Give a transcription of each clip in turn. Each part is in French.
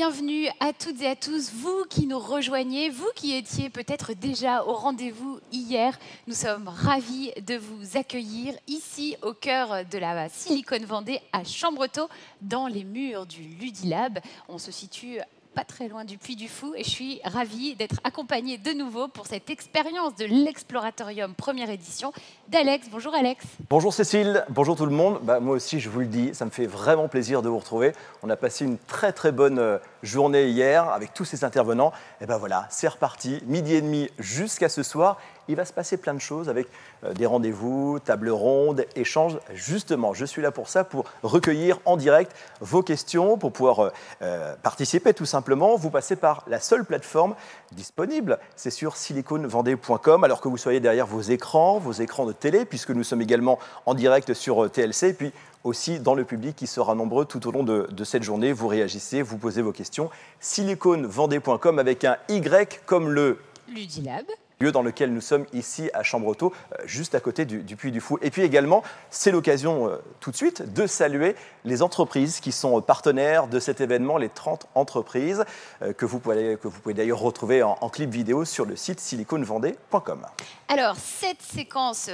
bienvenue à toutes et à tous, vous qui nous rejoignez, vous qui étiez peut-être déjà au rendez-vous hier. Nous sommes ravis de vous accueillir ici au cœur de la Silicon Vendée à Chambretot, dans les murs du Ludilab. On se situe pas très loin du Puy du Fou et je suis ravie d'être accompagnée de nouveau pour cette expérience de l'Exploratorium première édition d'Alex. Bonjour Alex. Bonjour Cécile, bonjour tout le monde. Moi aussi je vous le dis, ça me fait vraiment plaisir de vous retrouver. On a passé une très bonne journée hier avec tous ces intervenants. Et ben voilà, c'est reparti, 12h30 jusqu'à ce soir. Il va se passer plein de choses avec des rendez-vous, tables rondes, échanges. Justement, je suis là pour ça, pour recueillir en direct vos questions, pour pouvoir participer tout simplement. Vous passez par la seule plateforme disponible, c'est sur siliconvendée.com, alors que vous soyez derrière vos écrans de télé, puisque nous sommes également en direct sur TLC, et puis aussi dans le public qui sera nombreux tout au long de cette journée. Vous réagissez, vous posez vos questions. siliconvendée.com avec un Y comme le Ludilab. Lieu dans lequel nous sommes ici à Chambretot, juste à côté du Puy du Fou. Et puis également, c'est l'occasion tout de suite de saluer les entreprises qui sont partenaires de cet événement, les 30 entreprises que vous pouvez d'ailleurs retrouver en clip vidéo sur le site siliconvendée.com. Alors, cette séquence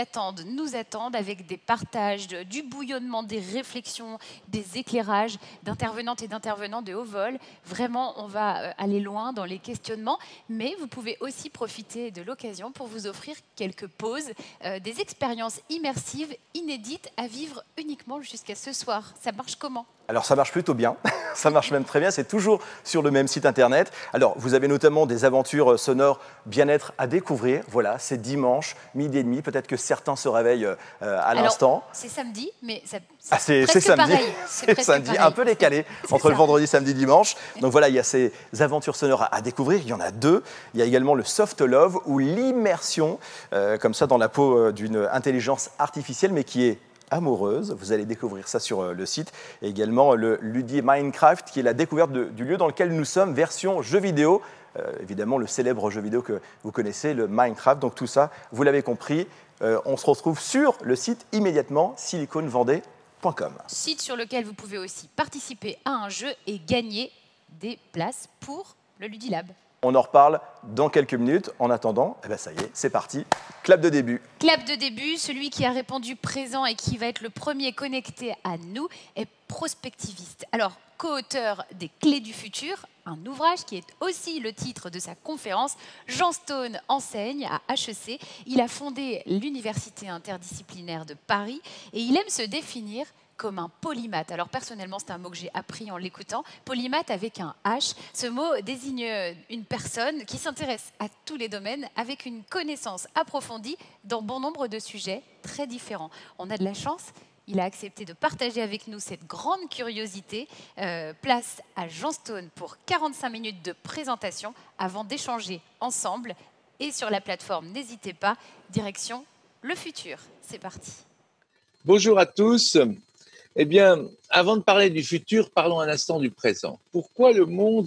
nous attendent avec des partages, du bouillonnement, des réflexions, des éclairages d'intervenantes et d'intervenants de haut vol. Vraiment, on va aller loin dans les questionnements, mais vous pouvez aussi profiter de l'occasion pour vous offrir quelques pauses, des expériences immersives, inédites à vivre uniquement jusqu'à ce soir. Ça marche comment ? Alors ça marche plutôt bien, ça marche même très bien, c'est toujours sur le même site internet. Alors vous avez notamment des aventures sonores bien-être à découvrir, voilà, c'est dimanche, 12h30, peut-être que certains se réveillent à l'instant. C'est samedi, mais c'est presque samedi, pareil. c'est samedi, pareil. Un peu décalé entre le vendredi, samedi, dimanche. Donc voilà, il y a ces aventures sonores à découvrir, il y en a deux. Il y a également le soft love ou l'immersion, comme ça dans la peau d'une intelligence artificielle, mais qui est amoureuse. Vous allez découvrir ça sur le site. Et également le Ludi Minecraft, qui est la découverte du lieu dans lequel nous sommes, version jeu vidéo. Évidemment, le célèbre jeu vidéo que vous connaissez, le Minecraft. Donc tout ça, vous l'avez compris, on se retrouve sur le site immédiatement, siliconvendée.com. Site sur lequel vous pouvez aussi participer à un jeu et gagner des places pour le Ludilab. On en reparle dans quelques minutes. En attendant, ça y est, c'est parti. Clap de début. Clap de début, celui qui a répondu présent et qui va être le premier connecté à nous est prospectiviste. Alors, co-auteur des Clés du futur, un ouvrage qui est aussi le titre de sa conférence. Jean Stone enseigne à HEC. Il a fondé l'Université interdisciplinaire de Paris et il aime se définir comme un polymathe. Alors personnellement, c'est un mot que j'ai appris en l'écoutant. Polymathe avec un H. Ce mot désigne une personne qui s'intéresse à tous les domaines avec une connaissance approfondie dans bon nombre de sujets très différents. On a de la chance. Il a accepté de partager avec nous cette grande curiosité. Place à Jean Stone pour 45 minutes de présentation avant d'échanger ensemble. Et sur la plateforme, n'hésitez pas, direction le futur. C'est parti. Bonjour à tous. Eh bien, avant de parler du futur, parlons un instant du présent. Pourquoi le monde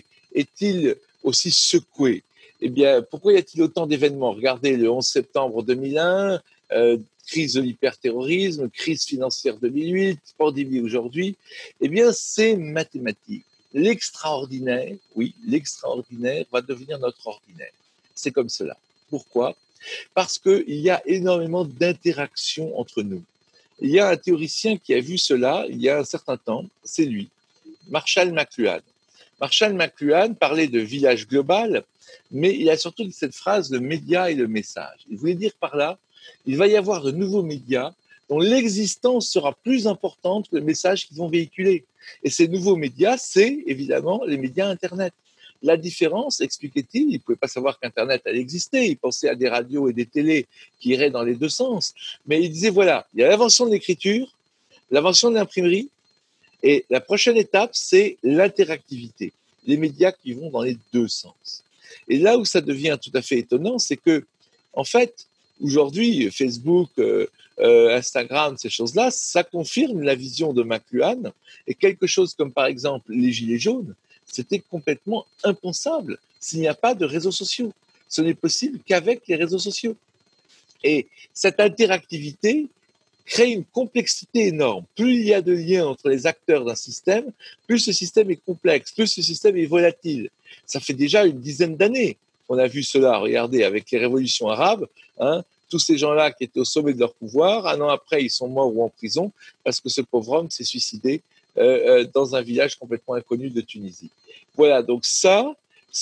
est-il aussi secoué ? Eh bien, pourquoi y a-t-il autant d'événements ? Regardez, le 11 septembre 2001, crise de l'hyperterrorisme, crise financière 2008, pandémie aujourd'hui. Eh bien, c'est mathématique. L'extraordinaire, oui, l'extraordinaire va devenir notre ordinaire. C'est comme cela. Pourquoi ? Parce qu'il y a énormément d'interactions entre nous. Il y a un théoricien qui a vu cela il y a un certain temps, c'est lui, Marshall McLuhan. Marshall McLuhan parlait de village global, mais il a surtout dit cette phrase, le média et le message. Il voulait dire par là, il va y avoir de nouveaux médias dont l'existence sera plus importante que le message qu'ils vont véhiculer. Et ces nouveaux médias, c'est évidemment les médias Internet. La différence, expliquait-il, il ne pouvait pas savoir qu'Internet allait exister, il pensait à des radios et des télés qui iraient dans les deux sens, mais il disait voilà, il y a l'invention de l'écriture, l'invention de l'imprimerie, et la prochaine étape, c'est l'interactivité, les médias qui vont dans les deux sens. Et là où ça devient tout à fait étonnant, c'est que, en fait, aujourd'hui, Facebook, Instagram, ces choses-là, ça confirme la vision de McLuhan, et quelque chose comme par exemple les Gilets jaunes, c'était complètement impensable s'il n'y a pas de réseaux sociaux. Ce n'est possible qu'avec les réseaux sociaux. Et cette interactivité crée une complexité énorme. Plus il y a de liens entre les acteurs d'un système, plus ce système est complexe, plus ce système est volatile. Ça fait déjà une dizaine d'années qu'on a vu cela. Regardez, avec les révolutions arabes, hein, tous ces gens-là qui étaient au sommet de leur pouvoir, un an après, ils sont morts ou en prison parce que ce pauvre homme s'est suicidé dans un village complètement inconnu de Tunisie. Voilà, donc ça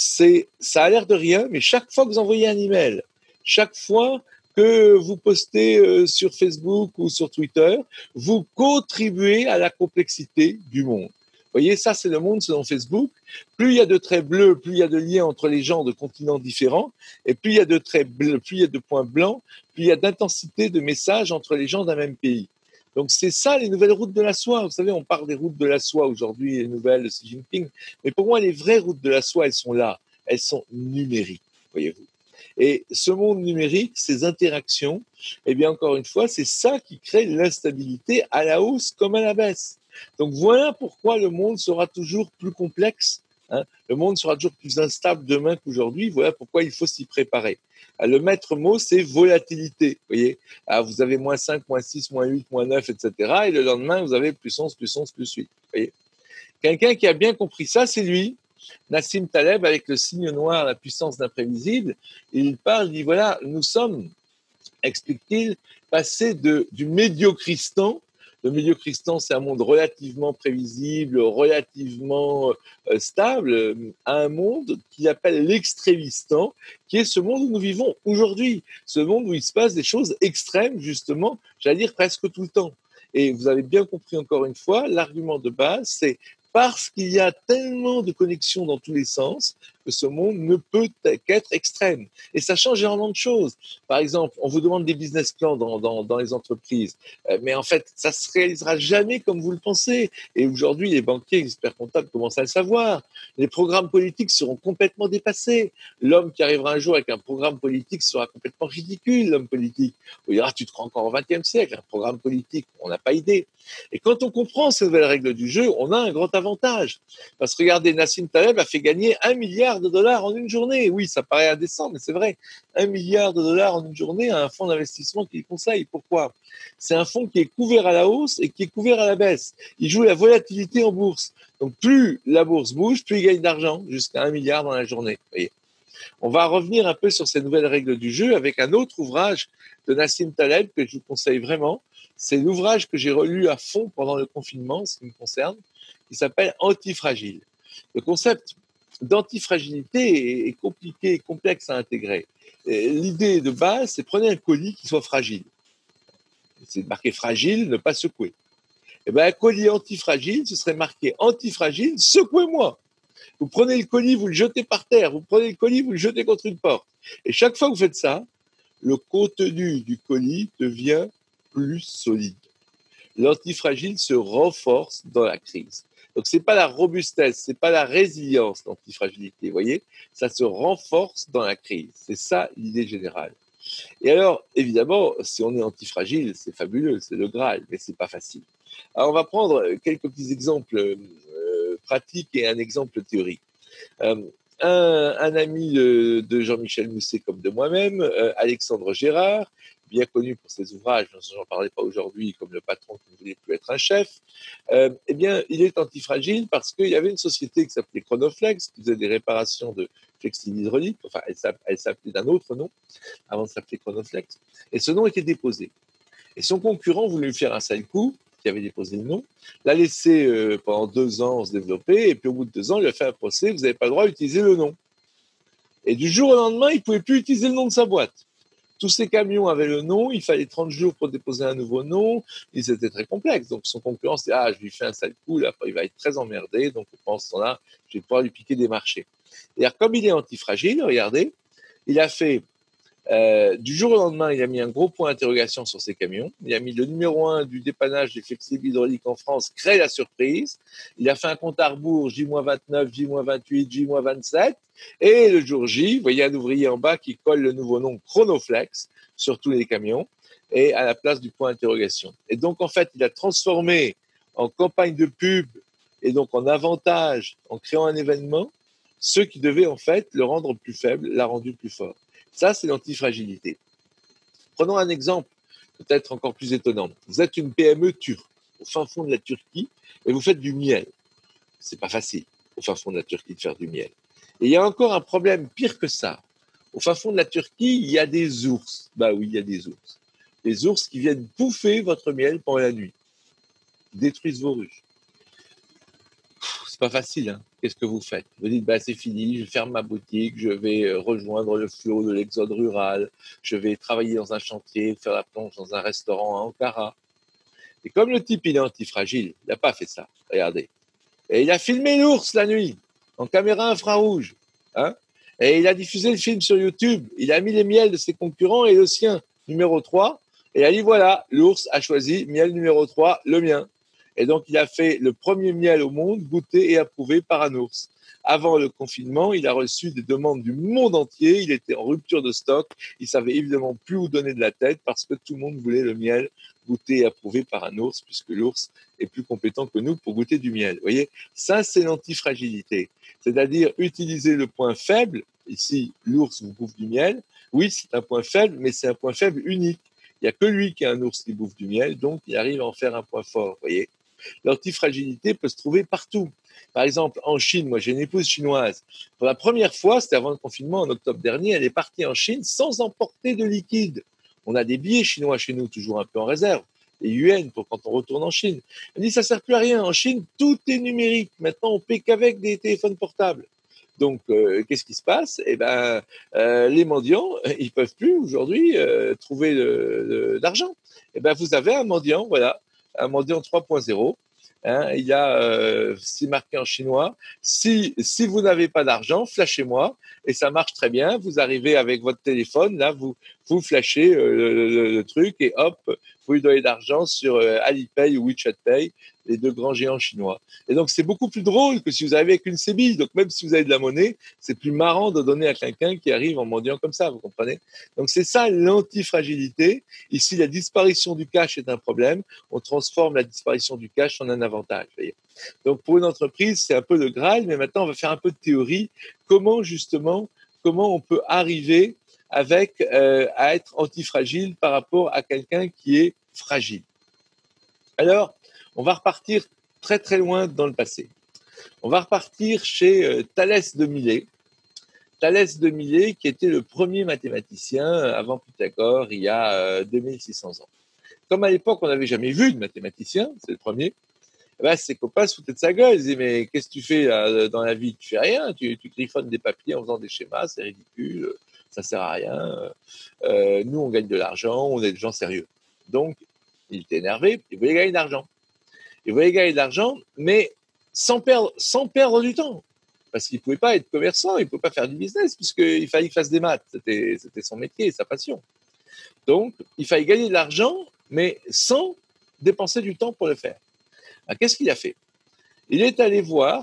a l'air de rien, mais chaque fois que vous envoyez un email, chaque fois que vous postez sur Facebook ou sur Twitter, vous contribuez à la complexité du monde. Vous voyez, ça, c'est le monde selon Facebook. Plus il y a de traits bleus, plus il y a de liens entre les gens de continents différents, et plus il y a de traits bleus, plus il y a de points blancs, plus il y a d'intensité de messages entre les gens d'un même pays. Donc, c'est ça les nouvelles routes de la soie. Vous savez, on parle des routes de la soie aujourd'hui, les nouvelles de Xi Jinping. Mais pour moi, les vraies routes de la soie, elles sont là. Elles sont numériques, voyez-vous. Et ce monde numérique, ces interactions, eh bien, encore une fois, c'est ça qui crée l'instabilité à la hausse comme à la baisse. Donc, voilà pourquoi le monde sera toujours plus complexe. Hein. Le monde sera toujours plus instable demain qu'aujourd'hui. Voilà pourquoi il faut s'y préparer. Le maître mot, c'est volatilité. Vous voyez, alors vous avez moins 5, moins 6, moins 8, moins 9, etc. Et le lendemain, vous avez plus 11, plus 11, plus 8. Vous voyez, quelqu'un qui a bien compris ça, c'est lui, Nassim Taleb, avec le signe noir, la puissance d'imprévisible. Il parle, il dit voilà, nous sommes, explique-t-il, passés du médiocristan. Le médiocristan, c'est un monde relativement prévisible, relativement stable, à un monde qu'il appelle l'extrémistan, qui est ce monde où nous vivons aujourd'hui, ce monde où il se passe des choses extrêmes, justement, j'allais dire presque tout le temps. Et vous avez bien compris encore une fois, l'argument de base, c'est parce qu'il y a tellement de connexions dans tous les sens que ce monde ne peut qu'être extrême. Et ça change énormément de choses. Par exemple, on vous demande des business plans dans les entreprises, mais en fait, ça se réalisera jamais comme vous le pensez. Et aujourd'hui, les banquiers, les experts comptables commencent à le savoir. Les programmes politiques seront complètement dépassés. L'homme qui arrivera un jour avec un programme politique sera complètement ridicule, l'homme politique. On dira, tu te crois encore au XXe siècle, un programme politique, on n'a pas idée. Et quand on comprend ces nouvelles règles du jeu, on a un grand avantage. Parce que regardez, Nassim Taleb a fait gagner $1 milliard en une journée. Oui, ça paraît indécent, mais c'est vrai. $1 milliard en une journée à un fonds d'investissement qu'il conseille. Pourquoi ? C'est un fonds qui est couvert à la hausse et qui est couvert à la baisse. Il joue la volatilité en bourse. Donc plus la bourse bouge, plus il gagne d'argent, jusqu'à $1 milliard dans la journée. Vous voyez. On va revenir un peu sur ces nouvelles règles du jeu avec un autre ouvrage de Nassim Taleb que je vous conseille vraiment. C'est l'ouvrage que j'ai relu à fond pendant le confinement, ce qui me concerne, qui s'appelle Antifragile. Le concept d'antifragilité est compliqué et complexe à intégrer. Et l'idée de base, c'est prenez un colis qui soit fragile. C'est marqué fragile, ne pas secouer. Et bien, un colis antifragile, ce serait marqué antifragile, secouez-moi. Vous prenez le colis, vous le jetez par terre. Vous prenez le colis, vous le jetez contre une porte. Et chaque fois que vous faites ça, le contenu du colis devient plus solide. L'antifragile se renforce dans la crise. Donc, c'est pas la robustesse, c'est pas la résilience, l'antifragilité, vous voyez, ça se renforce dans la crise. C'est ça l'idée générale. Et alors, évidemment, si on est antifragile, c'est fabuleux, c'est le Graal, mais c'est pas facile. Alors, on va prendre quelques petits exemples pratiques et un exemple théorique. Un ami de Jean-Michel Mousset comme de moi-même, Alexandre Gérard, bien connu pour ses ouvrages, dont j'en parlais pas aujourd'hui, comme Le patron qui ne voulait plus être un chef, eh bien, il est antifragile parce qu'il y avait une société qui s'appelait Chronoflex, qui faisait des réparations de flexibles hydrauliques, enfin, elle s'appelait d'un autre nom, avant de s'appeler Chronoflex, et ce nom était déposé. Et son concurrent voulait lui faire un sale coup, qui avait déposé le nom, l'a laissé pendant 2 ans se développer, et puis au bout de 2 ans, il a fait un procès, vous n'avez pas le droit d'utiliser le nom. Et du jour au lendemain, il ne pouvait plus utiliser le nom de sa boîte. Tous ces camions avaient le nom, il fallait 30 jours pour déposer un nouveau nom, et c'était très complexe. Donc son concurrent s'est dit, je lui fais un sale coup, là, il va être très emmerdé, donc pendant ce temps-là, je vais pouvoir lui piquer des marchés. Et alors, comme il est antifragile, regardez, il a fait, du jour au lendemain, il a mis un gros point d'interrogation sur ses camions, il a mis le numéro 1 du dépannage des flexibles hydrauliques en France, crée la surprise, il a fait un compte à rebours, J-29, J-28, J-27, et le jour J, vous voyez un ouvrier en bas qui colle le nouveau nom Chronoflex sur tous les camions et à la place du point d'interrogation. Et donc, en fait, il a transformé en campagne de pub et donc en avantage, en créant un événement, ce qui devait en fait le rendre plus faible, l'a rendu plus fort. Ça, c'est l'antifragilité. Prenons un exemple peut-être encore plus étonnant. Vous êtes une PME turque, au fin fond de la Turquie, et vous faites du miel. C'est pas facile, au fin fond de la Turquie, de faire du miel. Et il y a encore un problème pire que ça. Au fin fond de la Turquie, il y a des ours. Bah oui, il y a des ours. Des ours qui viennent bouffer votre miel pendant la nuit, détruisent vos ruches. C'est pas facile, hein. Qu'est-ce que vous faites? Vous dites, bah, c'est fini, je ferme ma boutique, je vais rejoindre le flot de l'exode rural, je vais travailler dans un chantier, faire la plonge dans un restaurant à Ankara. Et comme le type, il est antifragile, il n'a pas fait ça. Regardez. Et il a filmé l'ours la nuit, en caméra infrarouge. Hein, et il a diffusé le film sur YouTube. Il a mis les miels de ses concurrents et le sien, numéro 3. Et il a dit, voilà, l'ours a choisi miel numéro 3, le mien. Et donc, il a fait le premier miel au monde, goûté et approuvé par un ours. Avant le confinement, il a reçu des demandes du monde entier. Il était en rupture de stock. Il savait évidemment plus où donner de la tête parce que tout le monde voulait le miel goûté et approuvé par un ours, puisque l'ours est plus compétent que nous pour goûter du miel. Vous voyez, ça, c'est l'antifragilité. C'est-à-dire utiliser le point faible. Ici, l'ours vous bouffe du miel. Oui, c'est un point faible, mais c'est un point faible unique. Il n'y a que lui qui est un ours qui bouffe du miel, donc il arrive à en faire un point fort. Vous voyez, l'antifragilité peut se trouver partout. Par exemple, en Chine, moi j'ai une épouse chinoise. Pour la première fois, c'était avant le confinement, en octobre dernier, elle est partie en Chine sans emporter de liquide. On a des billets chinois chez nous, toujours un peu en réserve, des yuan pour quand on retourne en Chine. Elle dit, ça ne sert plus à rien. En Chine, tout est numérique. Maintenant, on paie qu'avec des téléphones portables. Donc, qu'est-ce qui se passe? Eh ben, les mendiants, ils peuvent plus aujourd'hui trouver d'argent. Eh ben, vous avez un mendiant, voilà, un mendiant 3.0. Hein, il y a, c'est marqué en chinois, si vous n'avez pas d'argent, flashez-moi, et ça marche très bien. Vous arrivez avec votre téléphone, là, vous flashez le truc, et hop, vous lui donnez d'argent sur Alipay ou WeChat Pay, les deux grands géants chinois. Et donc, c'est beaucoup plus drôle que si vous arrivez avec une sébille. Donc, même si vous avez de la monnaie, c'est plus marrant de donner à quelqu'un qui arrive en mendiant comme ça, vous comprenez? Donc, c'est ça l'antifragilité. Ici, la disparition du cash est un problème. On transforme la disparition du cash en un avantage. Voyez. Donc, pour une entreprise, c'est un peu le Graal, mais maintenant, on va faire un peu de théorie. Comment, justement, comment on peut arriver avec à être antifragile par rapport à quelqu'un qui est fragile. Alors, on va repartir très très loin dans le passé. On va repartir chez Thalès de Milet. Thalès de Milet, qui était le premier mathématicien avant Pythagore, il y a 2600 ans. Comme à l'époque, on n'avait jamais vu de mathématicien, c'est le premier, ben, ses copains se foutaient de sa gueule. Ils disaient, mais qu'est-ce que tu fais là, dans la vie? Tu fais rien, tu griffonnes des papiers en faisant des schémas, c'est ridicule, ça sert à rien. Nous, on gagne de l'argent, on est des gens sérieux. Donc, il était énervé, il voulait gagner de l'argent. Il voulait gagner de l'argent, mais sans perdre du temps. Parce qu'il ne pouvait pas être commerçant, il ne pouvait pas faire du business, puisqu'il fallait qu'il fasse des maths. C'était son métier, sa passion. Donc, il fallait gagner de l'argent, mais sans dépenser du temps pour le faire. Alors, qu'est-ce qu'il a fait? Il est allé voir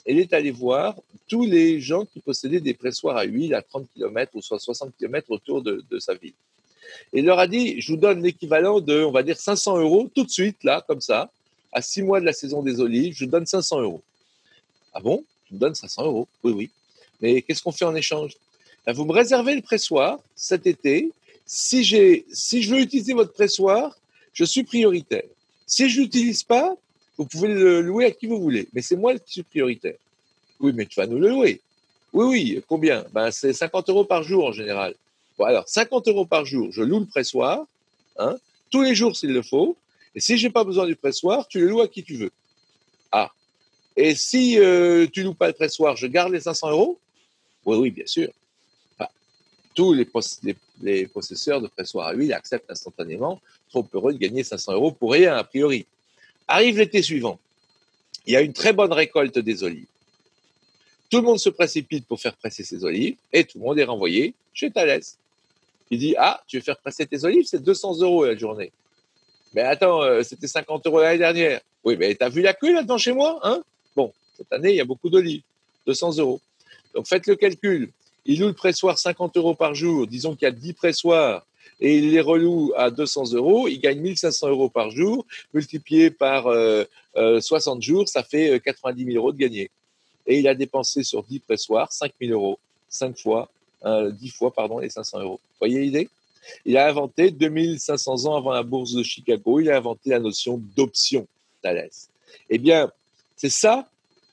tous les gens qui possédaient des pressoirs à huile à 30 km ou soit 60 km autour de sa ville. Et il leur a dit, je vous donne l'équivalent de, on va dire, 500 € tout de suite, là, comme ça, à 6 mois de la saison des olives, je vous donne 500 €. Ah bon? Je vous donne 500 €? Oui, oui. Mais qu'est-ce qu'on fait en échange? Là, vous me réservez le pressoir cet été. Si je veux utiliser votre pressoir, je suis prioritaire. Si je ne l'utilise pas, vous pouvez le louer à qui vous voulez. Mais c'est moi qui suis prioritaire. Oui, mais tu vas nous le louer. Oui, oui. Combien? Ben, c'est 50 € par jour en général. Bon, alors, 50 € par jour, je loue le pressoir, hein, tous les jours s'il le faut. Et si je n'ai pas besoin du pressoir, tu le loues à qui tu veux. Ah. Et si tu ne loues pas le pressoir, je garde les 500 €? Oui, oui, bien sûr. Enfin, tous les possesseurs de pressoirs à huile acceptent instantanément, trop heureux de gagner 500 € pour rien, a priori. Arrive l'été suivant. Il y a une très bonne récolte des olives. Tout le monde se précipite pour faire presser ses olives et tout le monde est renvoyé chez Thalès. Il dit, ah, tu veux faire presser tes olives, c'est 200 € la journée. Mais attends, c'était 50 € l'année dernière. Oui, mais t'as vu la queue là-dedans chez moi, hein? Bon, cette année, il y a beaucoup d'olives. 200 €. Donc, faites le calcul. Il loue le pressoir 50 € par jour. Disons qu'il y a 10 pressoirs et il les reloue à 200 €. Il gagne 1500 € par jour. Multiplié par 60 jours, ça fait 90 000 € de gagné. Et il a dépensé sur 10 pressoirs 5 000 €. 10 fois, pardon, les 500 €. Vous voyez l'idée? Il a inventé, 2500 ans avant la bourse de Chicago, il a inventé la notion d'option, Thalès. Eh bien, c'est ça,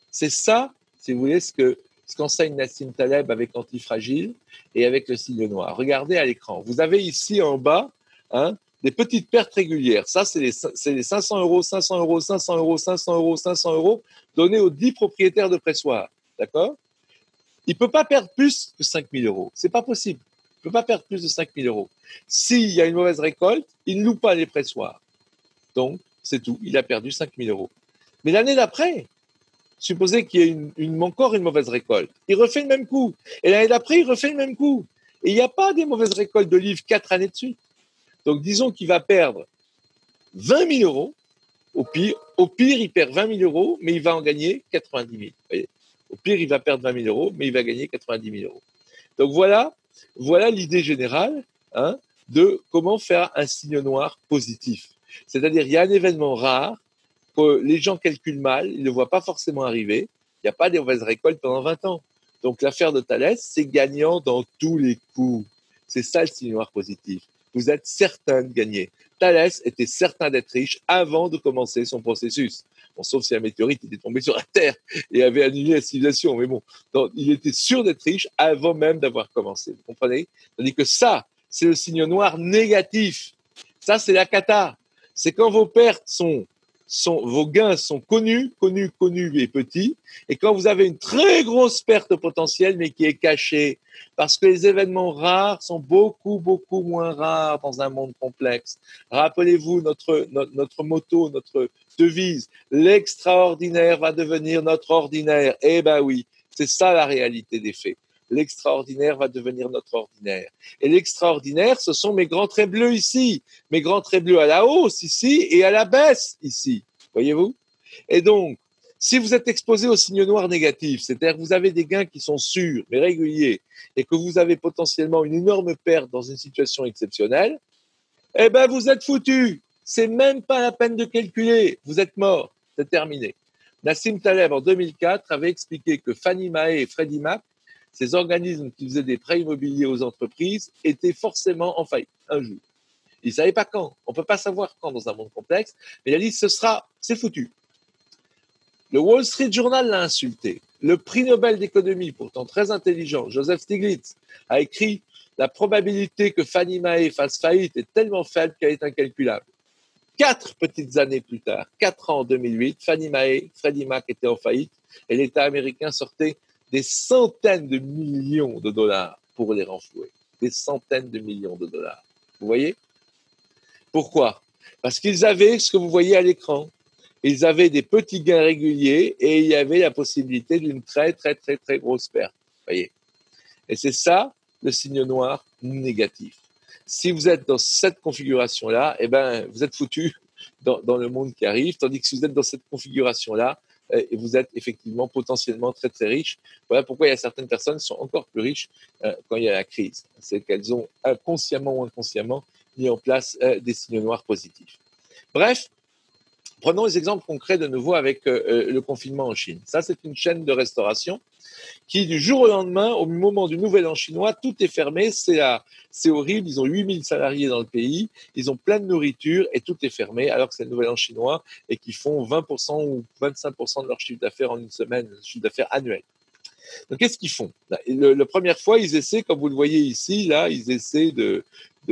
si vous voulez, ce qu'enseigne Nassim Taleb avec Antifragile et avec le signe noir. Regardez à l'écran. Vous avez ici en bas des petites pertes régulières. Ça, c'est les 500 euros, 500 euros, 500 euros, 500 euros, 500 euros donnés aux 10 propriétaires de pressoirs. D'accord? Il ne peut pas perdre plus que 5 000 euros. Ce n'est pas possible. Il ne peut pas perdre plus de 5 000 euros. S'il y a une mauvaise récolte, il ne loue pas les pressoirs. Donc, c'est tout. Il a perdu 5 000 euros. Mais l'année d'après, supposez qu'il y ait encore une mauvaise récolte. Il refait le même coup. Et l'année d'après, il refait le même coup. Et il n'y a pas des mauvaises récoltes d'olives 4 années de suite. Donc, disons qu'il va perdre 20 000 euros. Au pire, il perd 20 000 euros, mais il va en gagner 90 000. Voyez. Au pire, il va perdre 20 000 euros, mais il va gagner 90 000 euros. Donc, voilà l'idée générale de comment faire un signe noir positif. C'est-à-dire, il y a un événement rare que les gens calculent mal, ils ne le voient pas forcément arriver. Il n'y a pas de mauvaises récoltes pendant 20 ans. Donc, l'affaire de Thalès, c'est gagnant dans tous les coups. C'est ça le signe noir positif. Vous êtes certain de gagner. Thalès était certain d'être riche avant de commencer son processus. Bon, sauf si un météorite était tombé sur la Terre et avait annulé la civilisation. Mais bon, donc, il était sûr d'être riche avant même d'avoir commencé. Vous comprenez? Tandis que ça, c'est le signe noir négatif. Ça, c'est la cata. C'est quand vos pertes vos gains sont connus et petits, et quand vous avez une très grosse perte potentielle, mais qui est cachée, parce que les événements rares sont beaucoup moins rares dans un monde complexe. Rappelez-vous notre motto, notre devise, l'extraordinaire va devenir notre ordinaire. Eh ben oui, c'est ça la réalité des faits. L'extraordinaire va devenir notre ordinaire. Et l'extraordinaire, ce sont mes grands traits bleus ici, mes grands traits bleus à la hausse ici et à la baisse ici. Voyez-vous? Et donc, si vous êtes exposé au signe noir négatif, c'est-à-dire que vous avez des gains qui sont sûrs, mais réguliers, et que vous avez potentiellement une énorme perte dans une situation exceptionnelle, eh ben vous êtes foutu. C'est même pas la peine de calculer. Vous êtes mort. C'est terminé. Nassim Taleb, en 2004, avait expliqué que Fannie Mae et Freddie Mac, ces organismes qui faisaient des prêts immobiliers aux entreprises, étaient forcément en faillite un jour. Il ne savait pas quand. On ne peut pas savoir quand dans un monde complexe. Mais il a dit, c'est foutu. Le Wall Street Journal l'a insulté. Le prix Nobel d'économie, pourtant très intelligent, Joseph Stiglitz, a écrit la probabilité que Fannie Mae fasse faillite est tellement faible qu'elle est incalculable. 4 petites années plus tard, 4 ans en 2008, Fannie Mae, Freddie Mac étaient en faillite et l'État américain sortait des centaines de millions de dollars pour les renflouer. Des centaines de millions de dollars. Vous voyez? Pourquoi? Parce qu'ils avaient ce que vous voyez à l'écran. Ils avaient des petits gains réguliers et il y avait la possibilité d'une très grosse perte. Vous voyez? Et c'est ça le signe noir négatif. Si vous êtes dans cette configuration-là, eh ben, vous êtes foutu dans le monde qui arrive, tandis que si vous êtes dans cette configuration-là, vous êtes effectivement potentiellement très riche. Voilà pourquoi il y a certaines personnes qui sont encore plus riches quand il y a la crise. C'est qu'elles ont consciemment ou inconsciemment mis en place des signes noirs positifs. Bref, prenons les exemples concrets de nouveau avec le confinement en Chine. Ça, c'est une chaîne de restauration qui, du jour au lendemain, au moment du nouvel an chinois, tout est fermé, c'est horrible, ils ont 8000 salariés dans le pays, ils ont plein de nourriture et tout est fermé, alors que c'est le nouvel an chinois et qu'ils font 20% ou 25% de leur chiffre d'affaires en une semaine, chiffre d'affaires annuel. Donc, qu'est-ce qu'ils font? La première fois, ils essaient, comme vous le voyez ici, là, ils essaient de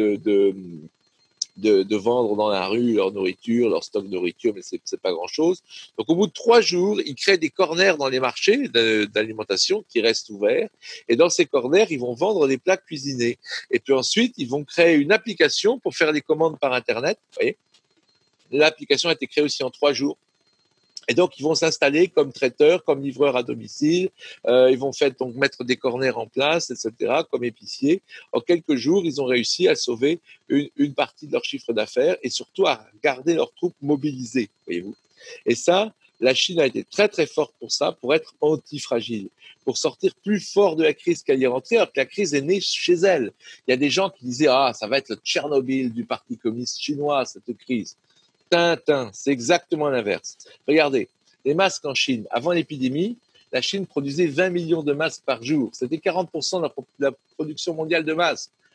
vendre dans la rue leur nourriture, leur stock de nourriture, mais c'est pas grand-chose. Donc, au bout de 3 jours, ils créent des corners dans les marchés d'alimentation qui restent ouverts. Et dans ces corners, ils vont vendre des plats cuisinés. Et puis ensuite, ils vont créer une application pour faire des commandes par Internet. Vous voyez, l'application a été créée aussi en 3 jours. Et donc, ils vont s'installer comme traiteurs, comme livreurs à domicile. Ils vont donc mettre des corners en place, etc., comme épiciers. En quelques jours, ils ont réussi à sauver une partie de leur chiffre d'affaires et surtout à garder leurs troupes mobilisées, voyez-vous. Et ça, la Chine a été très forte pour ça, pour être antifragile, pour sortir plus fort de la crise qu'elle y est rentrée, alors que la crise est née chez elle. Il y a des gens qui disaient « Ah, ça va être le Tchernobyl du Parti communiste chinois, cette crise ». Tintin, c'est exactement l'inverse. Regardez, les masques en Chine, avant l'épidémie, la Chine produisait 20 millions de masques par jour. C'était 40% de la production mondiale de masques.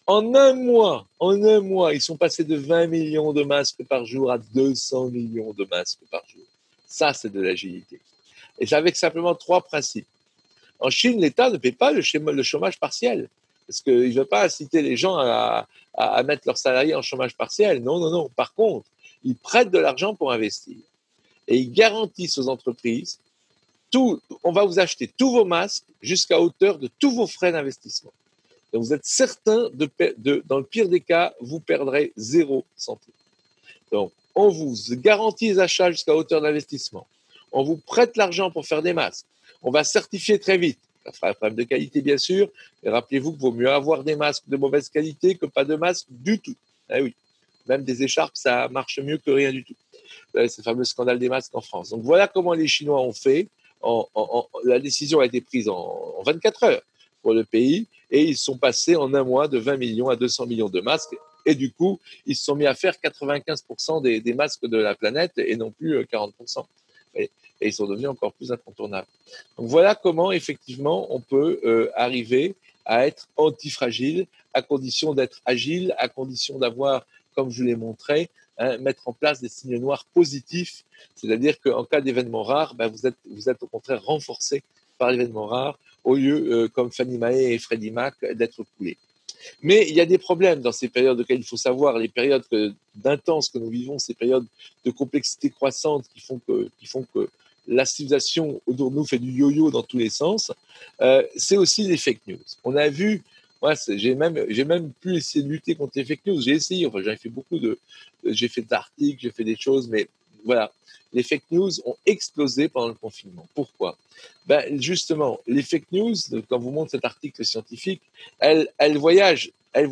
En un mois, ils sont passés de 20 millions de masques par jour à 200 millions de masques par jour. Ça, c'est de l'agilité. Et c'est avec simplement 3 principes. En Chine, l'État ne paie pas le chômage partiel, parce qu'il ne veut pas inciter les gens à mettre leurs salariés en chômage partiel. Non, non, non. Par contre, ils prêtent de l'argent pour investir. Et ils garantissent aux entreprises, on va vous acheter tous vos masques jusqu'à hauteur de tous vos frais d'investissement. Donc vous êtes certain, dans le pire des cas, vous perdrez 0 centime. Donc on vous garantit les achats jusqu'à hauteur d'investissement. On vous prête l'argent pour faire des masques. On va certifier très vite. Ça fera un problème de qualité, bien sûr. Et rappelez-vous qu'il vaut mieux avoir des masques de mauvaise qualité que pas de masques du tout. Ah oui, même des écharpes, ça marche mieux que rien du tout. C'est le fameux scandale des masques en France. Donc voilà comment les Chinois ont fait. La décision a été prise en 24 heures pour le pays et ils sont passés en un mois de 20 millions à 200 millions de masques. Et du coup, ils se sont mis à faire 95% des masques de la planète et non plus 40%. Et ils sont devenus encore plus incontournables. Donc voilà comment effectivement on peut arriver à être antifragile à condition d'être agile, à condition d'avoir, comme je l'ai montré, mettre en place des signes noirs positifs, c'est-à-dire qu'en cas d'événement rare, vous êtes au contraire renforcé par l'événement rare, au lieu, comme Fannie Mae et Freddie Mac, d'être coulés. Mais il y a des problèmes dans ces périodes auxquelles il faut savoir, les périodes d'intense que nous vivons, ces périodes de complexité croissante qui font que la civilisation autour de nous fait du yo-yo dans tous les sens, c'est aussi les fake news. On a vu, moi, j'ai même pu essayer de lutter contre les fake news. J'ai essayé, enfin, j'ai fait d'articles, j'ai fait des choses, mais voilà, les fake news ont explosé pendant le confinement. Pourquoi? Justement, les fake news, quand vous montre cet article scientifique, elles voyagent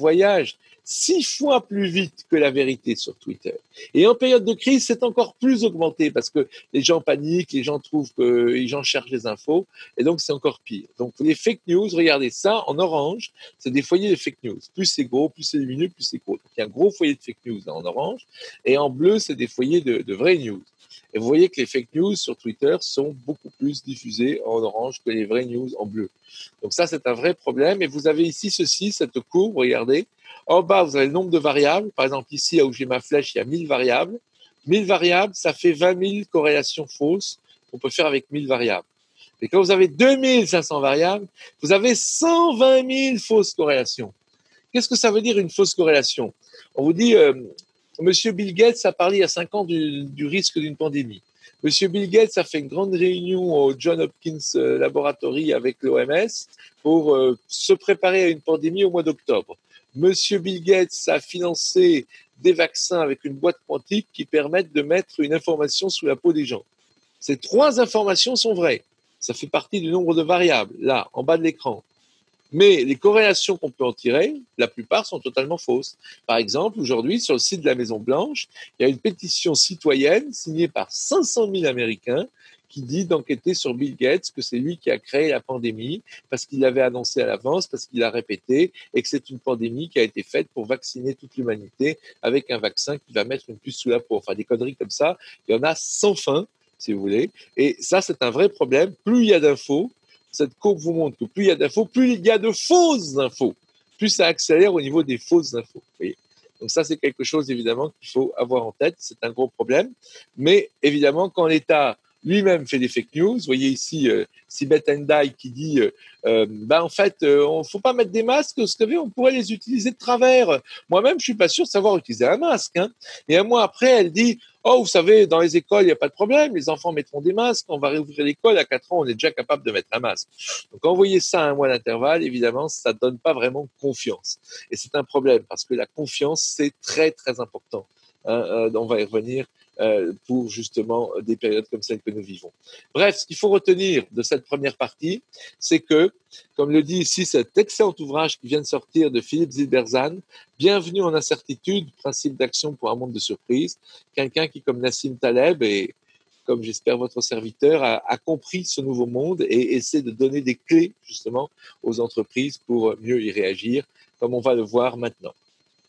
6 fois plus vite que la vérité sur Twitter. Et en période de crise, c'est encore plus augmenté parce que les gens paniquent, les gens les gens cherchent des infos, et donc c'est encore pire. Donc les fake news, regardez ça, en orange, c'est des foyers de fake news. Plus c'est gros, plus c'est lumineux, plus c'est gros. Donc il y a un gros foyer de fake news là, en orange, et en bleu, c'est des foyers de vraies news. Et vous voyez que les fake news sur Twitter sont beaucoup plus diffusées en orange que les vraies news en bleu. Donc ça, c'est un vrai problème. Et vous avez ici cette courbe, regardez. En bas, vous avez le nombre de variables. Par exemple, ici, là où j'ai ma flèche, il y a 1000 variables. 1000 variables, ça fait 20 000 corrélations fausses qu'on peut faire avec 1000 variables. Et quand vous avez 2500 variables, vous avez 120 000 fausses corrélations. Qu'est-ce que ça veut dire une fausse corrélation? On vous dit, Monsieur Bill Gates a parlé il y a 5 ans du risque d'une pandémie. Monsieur Bill Gates a fait une grande réunion au Johns Hopkins Laboratory avec l'OMS pour se préparer à une pandémie au mois d'octobre. Monsieur Bill Gates a financé des vaccins avec une boîte quantique qui permettent de mettre une information sous la peau des gens. Ces 3 informations sont vraies. Ça fait partie du nombre de variables, là, en bas de l'écran. Mais les corrélations qu'on peut en tirer, la plupart sont totalement fausses. Par exemple, aujourd'hui, sur le site de la Maison-Blanche, il y a une pétition citoyenne signée par 500 000 Américains qui dit d'enquêter sur Bill Gates, que c'est lui qui a créé la pandémie, parce qu'il l'avait annoncé à l'avance, parce qu'il l'a répété, et que c'est une pandémie qui a été faite pour vacciner toute l'humanité avec un vaccin qui va mettre une puce sous la peau. Enfin, des conneries comme ça, il y en a sans fin, si vous voulez. Et ça, c'est un vrai problème. Plus il y a d'infos, cette courbe vous montre que plus il y a d'infos, plus il y a de fausses infos, plus ça accélère au niveau des fausses infos. Vous voyez. Donc ça, c'est quelque chose, évidemment, qu'il faut avoir en tête. C'est un gros problème. Mais évidemment, quand l'État lui-même fait des fake news, vous voyez ici Sibeth Endai qui dit en fait, on ne faut pas mettre des masques, parce qu'on pourrait les utiliser de travers. Moi-même, je ne suis pas sûr de savoir utiliser un masque. Hein. Et un mois après, elle dit oh, vous savez, dans les écoles, il n'y a pas de problème, les enfants mettront des masques, on va réouvrir l'école, à 4 ans, on est déjà capable de mettre un masque. Donc, quand vous voyez ça à un mois d'intervalle, évidemment, ça ne donne pas vraiment confiance. Et c'est un problème, parce que la confiance, c'est très, très important. On va y revenir pour justement des périodes comme celles que nous vivons. Bref, ce qu'il faut retenir de cette première partie, c'est que, comme le dit ici cet excellent ouvrage qui vient de sortir de Philippe Zilberzan, Bienvenue en incertitude, principe d'action pour un monde de surprises, quelqu'un qui, comme Nassim Taleb et comme j'espère votre serviteur, a compris ce nouveau monde et essaie de donner des clés justement aux entreprises pour mieux y réagir, comme on va le voir maintenant.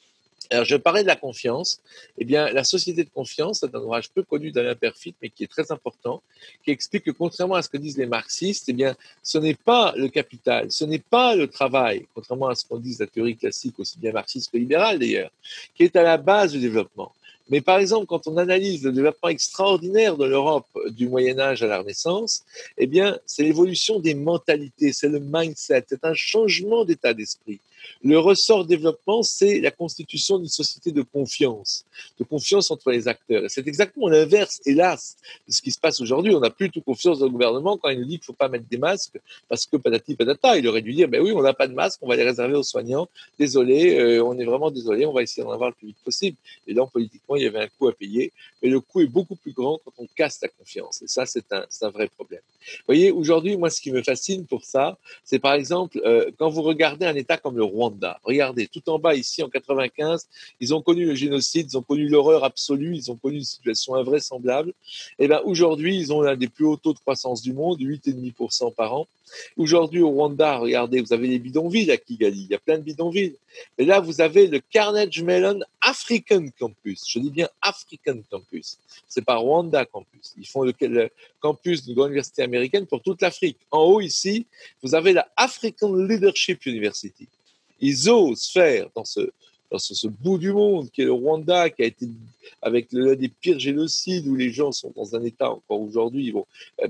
Alors, je parlais de la confiance. Eh bien, la société de confiance, c'est un ouvrage peu connu d'Alain Perfit, mais qui est très important, qui explique que contrairement à ce que disent les marxistes, eh bien, ce n'est pas le capital, ce n'est pas le travail, contrairement à ce qu'on dit la théorie classique, aussi bien marxiste que libérale d'ailleurs, qui est à la base du développement. Mais par exemple, quand on analyse le développement extraordinaire de l'Europe du Moyen Âge à la Renaissance, eh bien, c'est l'évolution des mentalités, c'est le mindset, c'est un changement d'état d'esprit. Le ressort développement, c'est la constitution d'une société de confiance entre les acteurs. C'est exactement l'inverse, hélas, de ce qui se passe aujourd'hui. On n'a plus tout confiance dans le gouvernement quand il nous dit qu'il ne faut pas mettre des masques parce que patati patata. Il aurait dû dire, ben oui, on n'a pas de masques, on va les réserver aux soignants. Désolé, on est vraiment désolé, on va essayer d'en avoir le plus vite possible. Et donc, politiquement, il y avait un coût à payer, mais le coût est beaucoup plus grand quand on casse la confiance. Et ça, c'est un vrai problème. Vous voyez, aujourd'hui, moi, ce qui me fascine pour ça, c'est par exemple, quand vous regardez un État comme le Rwanda, regardez, tout en bas ici, en 95, ils ont connu le génocide, ils ont connu l'horreur absolue, ils ont connu une situation invraisemblable. Et bien aujourd'hui, ils ont l'un des plus hauts taux de croissance du monde, 8,5% par an. Aujourd'hui, au Rwanda, regardez, vous avez les bidonvilles à Kigali, il y a plein de bidonvilles. Et là, vous avez le Carnegie Mellon African Campus. Je dis bien African Campus. C'est pas Rwanda Campus. Ils font le campus d'une grande université américaine pour toute l'Afrique. En haut, ici, vous avez la African Leadership University. Ils osent faire dans ce bout du monde qui est le Rwanda, qui a été avec l'un des pires génocides où les gens sont dans un état encore aujourd'hui bon,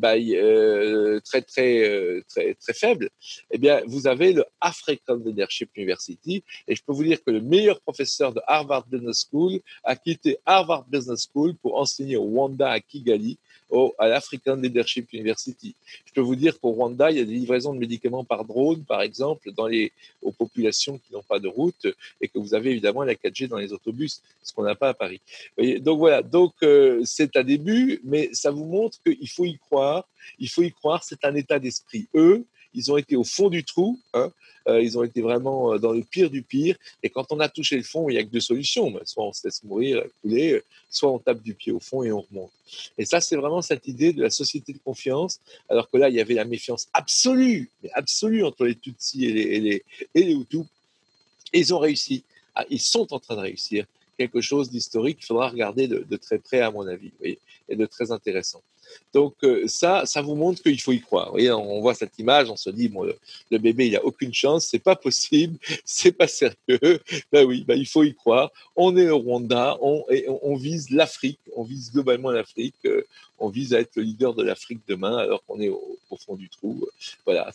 très, très, très, très faible, eh bien, vous avez le African Leadership University et je peux vous dire que le meilleur professeur de Harvard Business School a quitté Harvard Business School pour enseigner au Rwanda à Kigali à l'African Leadership University. Je peux vous dire qu'au Rwanda, il y a des livraisons de médicaments par drone, par exemple, aux populations qui n'ont pas de route, et que vous avez évidemment la 4G dans les autobus, ce qu'on n'a pas à Paris. Voyez, donc voilà, c'est un début, mais ça vous montre qu'il faut y croire. Il faut y croire, c'est un état d'esprit. Eux, ils ont été au fond du trou, hein, ils ont été vraiment dans le pire du pire. Et quand on a touché le fond, il n'y a que deux solutions. Soit on se laisse mourir, couler, soit on tape du pied au fond et on remonte. Et ça, c'est vraiment cette idée de la société de confiance, alors que là, il y avait la méfiance absolue, mais absolue entre les Tutsis et les Hutus. Et ils ont réussi, ils sont en train de réussir quelque chose d'historique qu'il faudra regarder de très près, à mon avis, vous voyez, et de très intéressant. Donc ça vous montre qu'il faut y croire. Vous voyez, on voit cette image, on se dit bon, le bébé il a aucune chance, c'est pas possible, c'est pas sérieux. Ben oui, ben il faut y croire. On est au Rwanda, on vise l'Afrique, on vise globalement l'Afrique, on vise à être le leader de l'Afrique demain, alors qu'on est au fond du trou. Voilà,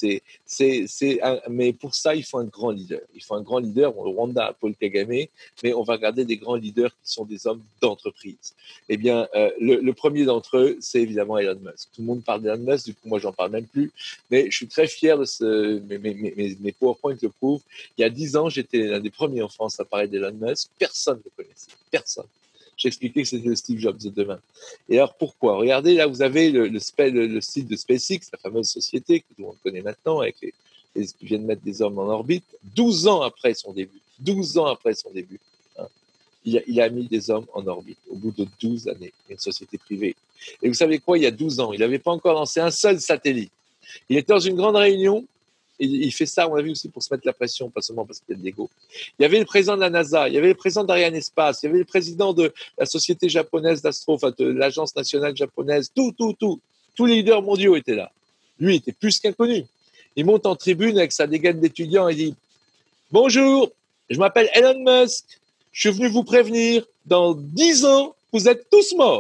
mais pour ça il faut un grand leader. Il faut un grand leader. Bon, le Rwanda a Paul Kagame, mais on va regarder des grands leaders qui sont des hommes d'entreprise. Eh bien, le premier d'entre eux, c'est évidemment Elon Musk. Tout le monde parle d'Elon Musk, du coup, moi, j'en parle même plus. Mais je suis très fier de mes PowerPoint le prouvent. Il y a 10 ans, j'étais l'un des premiers en France à parler d'Elon Musk. Personne ne le connaissait. Personne. J'expliquais que c'était le Steve Jobs de demain. Et alors, pourquoi? Regardez, là, vous avez le site de SpaceX, la fameuse société que tout le monde connaît maintenant, avec qui viennent mettre des hommes en orbite. 12 ans après son début. 12 ans après son début. Il a mis des hommes en orbite au bout de 12 années, une société privée. Et vous savez quoi, il y a 12 ans, il n'avait pas encore lancé un seul satellite. Il était dans une grande réunion, et il fait ça, on l'a vu aussi, pour se mettre la pression, pas seulement parce qu'il y a de l'ego. Il y avait le président de la NASA, il y avait le président d'Ariane Espace, il y avait le président de la société japonaise d'astro, enfin de l'agence nationale japonaise, tous les leaders mondiaux étaient là. Lui était plus qu'inconnu. Il monte en tribune avec sa dégaine d'étudiant et dit « Bonjour, je m'appelle Elon Musk. Je suis venu vous prévenir, dans 10 ans, vous êtes tous morts. »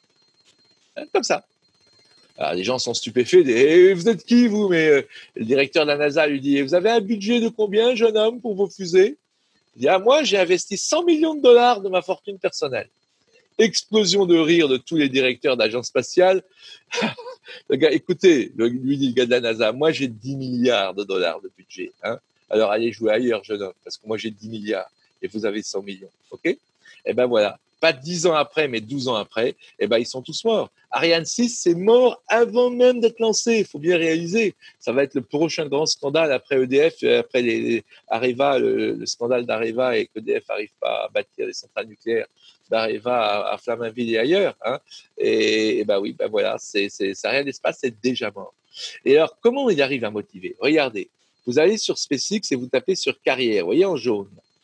Comme ça. Alors, les gens sont stupéfaits. Vous êtes qui, vous? Mais le directeur de la NASA lui dit, vous avez un budget de combien, jeune homme, pour vos fusées? Il dit, moi, j'ai investi 100 millions de dollars de ma fortune personnelle. Explosion de rire de tous les directeurs d'agences spatiales. Le gars, écoutez, lui dit le gars de la NASA, moi, j'ai 10 milliards de dollars de budget. Hein. Alors, allez jouer ailleurs, jeune homme, parce que moi, j'ai 10 milliards. Et vous avez 100 millions, ok? Eh ben voilà, pas 10 ans après, mais 12 ans après, eh ben ils sont tous morts. Ariane 6, c'est mort avant même d'être lancé, il faut bien réaliser. Ça va être le prochain grand scandale après EDF, après Areva, le scandale d'Areva et qu'EDF n'arrive pas à bâtir les centrales nucléaires d'Areva à Flamanville et ailleurs. Hein. Et ben oui, ben voilà, ça rien d'espace, c'est déjà mort. Et alors, comment il arrive à motiver? Regardez, vous allez sur SpaceX et vous tapez sur carrière, vous voyez en jaune.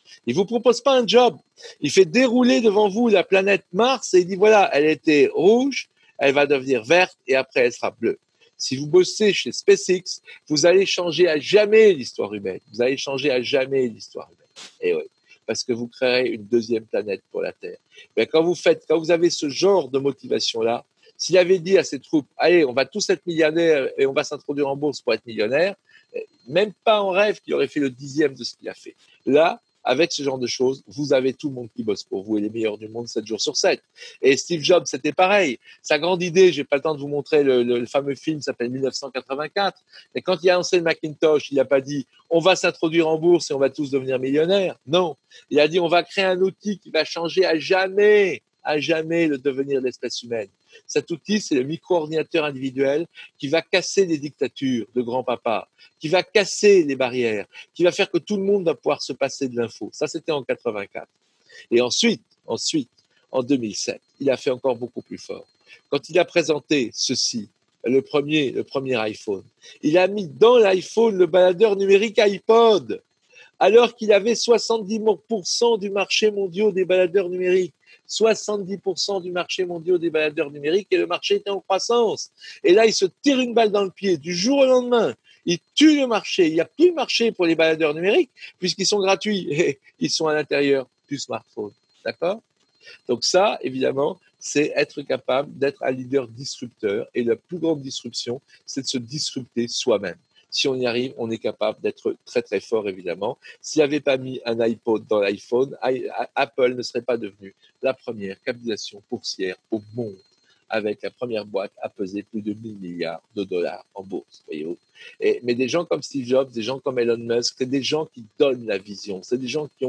Il vous propose pas un job. Il fait dérouler devant vous la planète Mars et il dit voilà, elle était rouge, elle va devenir verte et après elle sera bleue. Si vous bossez chez SpaceX, vous allez changer à jamais l'histoire humaine. Vous allez changer à jamais l'histoire humaine. Et oui, parce que vous créerez une deuxième planète pour la Terre. Mais quand vous avez ce genre de motivation-là, s'il avait dit à ses troupes, allez, on va tous être millionnaires et on va s'introduire en bourse pour être millionnaire, même pas en rêve qu'il aurait fait le 10e de ce qu'il a fait. Là, avec ce genre de choses, vous avez tout le monde qui bosse pour vous et les meilleurs du monde 7 jours sur 7. Et Steve Jobs, c'était pareil. Sa grande idée, j'ai pas le temps de vous montrer le fameux film, s'appelle 1984. Et quand il a lancé le Macintosh, il n'a pas dit on va s'introduire en bourse et on va tous devenir millionnaires. Non. Il a dit on va créer un outil qui va changer à jamais le devenir de l'espèce humaine. Cet outil, c'est le micro-ordinateur individuel qui va casser les dictatures de grand-papa, qui va casser les barrières, qui va faire que tout le monde va pouvoir se passer de l'info. Ça, c'était en 84. Et ensuite, en 2007, il a fait encore beaucoup plus fort. Quand il a présenté ceci, le premier iPhone, il a mis dans l'iPhone le baladeur numérique iPod, alors qu'il avait 70% du marché mondial des baladeurs numériques. 70% du marché mondial des baladeurs numériques et le marché était en croissance. Et là, il se tire une balle dans le pied du jour au lendemain. Il tue le marché. Il n'y a plus de marché pour les baladeurs numériques puisqu'ils sont gratuits et ils sont à l'intérieur du smartphone. D'accord ? Donc ça, évidemment, c'est être capable d'être un leader disrupteur. Et la plus grande disruption, c'est de se disrupter soi-même. Si on y arrive, on est capable d'être très très fort, évidemment. S'il n'y avait pas mis un iPod dans l'iPhone, Apple ne serait pas devenu la première capitalisation boursière au monde, avec la première boîte à peser plus de 1000 milliards de dollars en bourse. Voyez-vous. Mais des gens comme Steve Jobs, des gens comme Elon Musk, c'est des gens qui donnent la vision. C'est des gens qui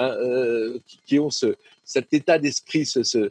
ont cet état d'esprit,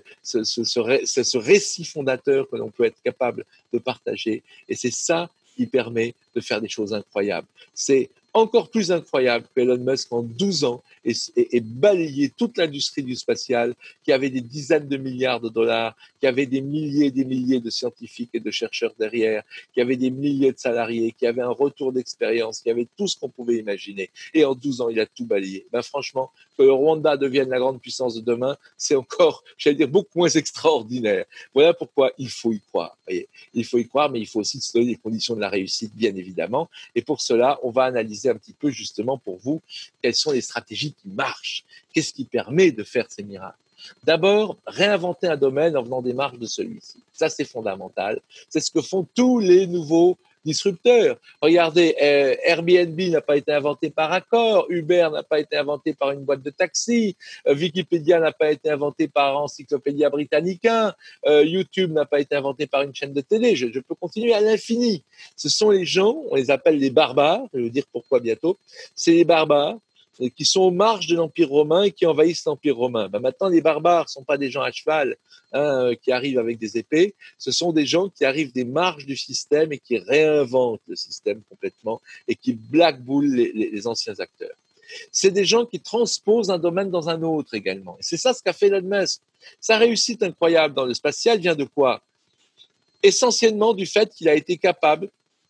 ce récit fondateur que l'on peut être capable de partager. Et c'est ça qui permet de faire des choses incroyables. C'est encore plus incroyable que Elon Musk en 12 ans ait balayé toute l'industrie du spatial, qui avait des dizaines de milliards de dollars, qui avait des milliers et des milliers de scientifiques et de chercheurs derrière, qui avait des milliers de salariés, qui avait un retour d'expérience, qui avait tout ce qu'on pouvait imaginer. Et en 12 ans, il a tout balayé. Ben, franchement, que le Rwanda devienne la grande puissance de demain, c'est encore, j'allais dire, beaucoup moins extraordinaire. Voilà pourquoi il faut y croire. Voyez. Il faut y croire, mais il faut aussi se donner les conditions de la réussite, bien évidemment. Et pour cela, on va analyser un petit peu justement pour vous quelles sont les stratégies qui marchent. Qu'est-ce qui permet de faire ces miracles? D'abord, réinventer un domaine en venant des marges de celui-ci. Ça, c'est fondamental. C'est ce que font tous les nouveaux disrupteurs. Regardez, Airbnb n'a pas été inventé par Accor, Uber n'a pas été inventé par une boîte de taxi, Wikipédia n'a pas été inventé par Encyclopédia Britannica, YouTube n'a pas été inventé par une chaîne de télé. Je peux continuer à l'infini. Ce sont les gens, on les appelle les barbares, je vais vous dire pourquoi bientôt, c'est les barbares qui sont aux marges de l'Empire romain et qui envahissent l'Empire romain. Ben maintenant, les barbares ne sont pas des gens à cheval qui arrivent avec des épées, ce sont des gens qui arrivent des marges du système et qui réinventent le système complètement et qui blackballent les anciens acteurs. C'est des gens qui transposent un domaine dans un autre également. Et c'est ça ce qu'a fait Elon Musk. Sa réussite incroyable dans le spatial vient de quoi? Essentiellement du fait qu'il a été capable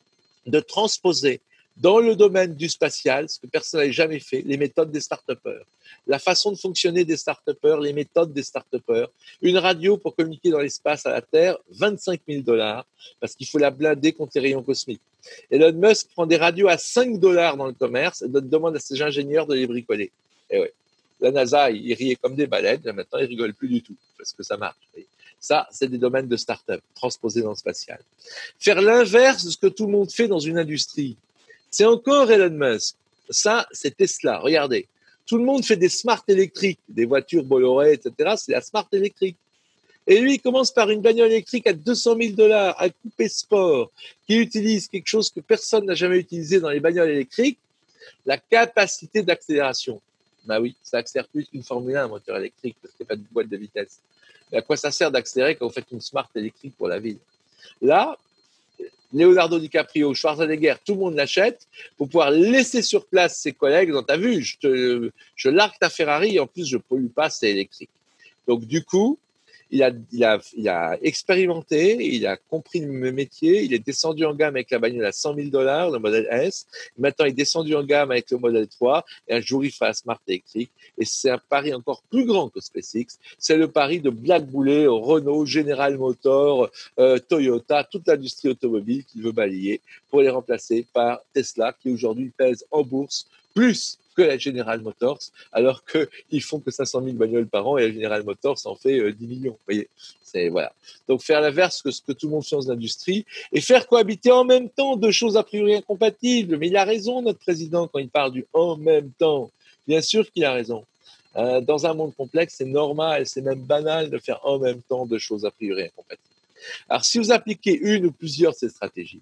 de transposer dans le domaine du spatial, ce que personne n'avait jamais fait, les méthodes des start-upers, la façon de fonctionner des start-upers, les méthodes des start-upers. Une radio pour communiquer dans l'espace à la Terre, 25 000 $, parce qu'il faut la blinder contre les rayons cosmiques. Elon Musk prend des radios à 5 $ dans le commerce et demande à ses ingénieurs de les bricoler. Et ouais. La NASA, il riait comme des baleines, et maintenant il rigole plus du tout, parce que ça marche. Ça, c'est des domaines de start-up, transposés dans le spatial. Faire l'inverse de ce que tout le monde fait dans une industrie, c'est encore Elon Musk. Ça, c'est Tesla. Regardez. Tout le monde fait des smart électriques, des voitures Bolloré, etc. C'est la smart électrique. Et lui, il commence par une bagnole électrique à 200 000 $, un coupé sport, qui utilise quelque chose que personne n'a jamais utilisé dans les bagnoles électriques, la capacité d'accélération. Ben oui, ça accélère plus qu'une Formule 1, un moteur électrique, parce qu'il n'y a pas de boîte de vitesse. Mais à quoi ça sert d'accélérer quand vous faites une smart électrique pour la ville? Là, Leonardo DiCaprio, Schwarzenegger, tout le monde l'achète pour pouvoir laisser sur place ses collègues. Donc, t'as vu, je largue ta Ferrari et en plus, je pollue pas, c'est électrique. Donc, du coup, il a expérimenté, il a compris le métier, il est descendu en gamme avec la bagnole à 100 000 $, le modèle S. Maintenant, il est descendu en gamme avec le modèle 3 et un jour, il fera un Smart électrique. Et c'est un pari encore plus grand que SpaceX. C'est le pari de blackbouler Renault, General Motors, Toyota, toute l'industrie automobile qu'il veut balayer pour les remplacer par Tesla, qui aujourd'hui pèse en bourse plus que la General Motors, alors qu'ils font que 500 000 bagnoles par an et la General Motors en fait 10 millions. Vous voyez, c'est voilà. Donc faire l'inverse que ce que tout le monde fait dans l'industrie et faire cohabiter en même temps deux choses a priori incompatibles. Mais il a raison, notre président, quand il parle du en même temps. Bien sûr qu'il a raison. Dans un monde complexe, c'est normal, c'est même banal de faire en même temps deux choses a priori incompatibles. Alors, si vous appliquez une ou plusieurs de ces stratégies,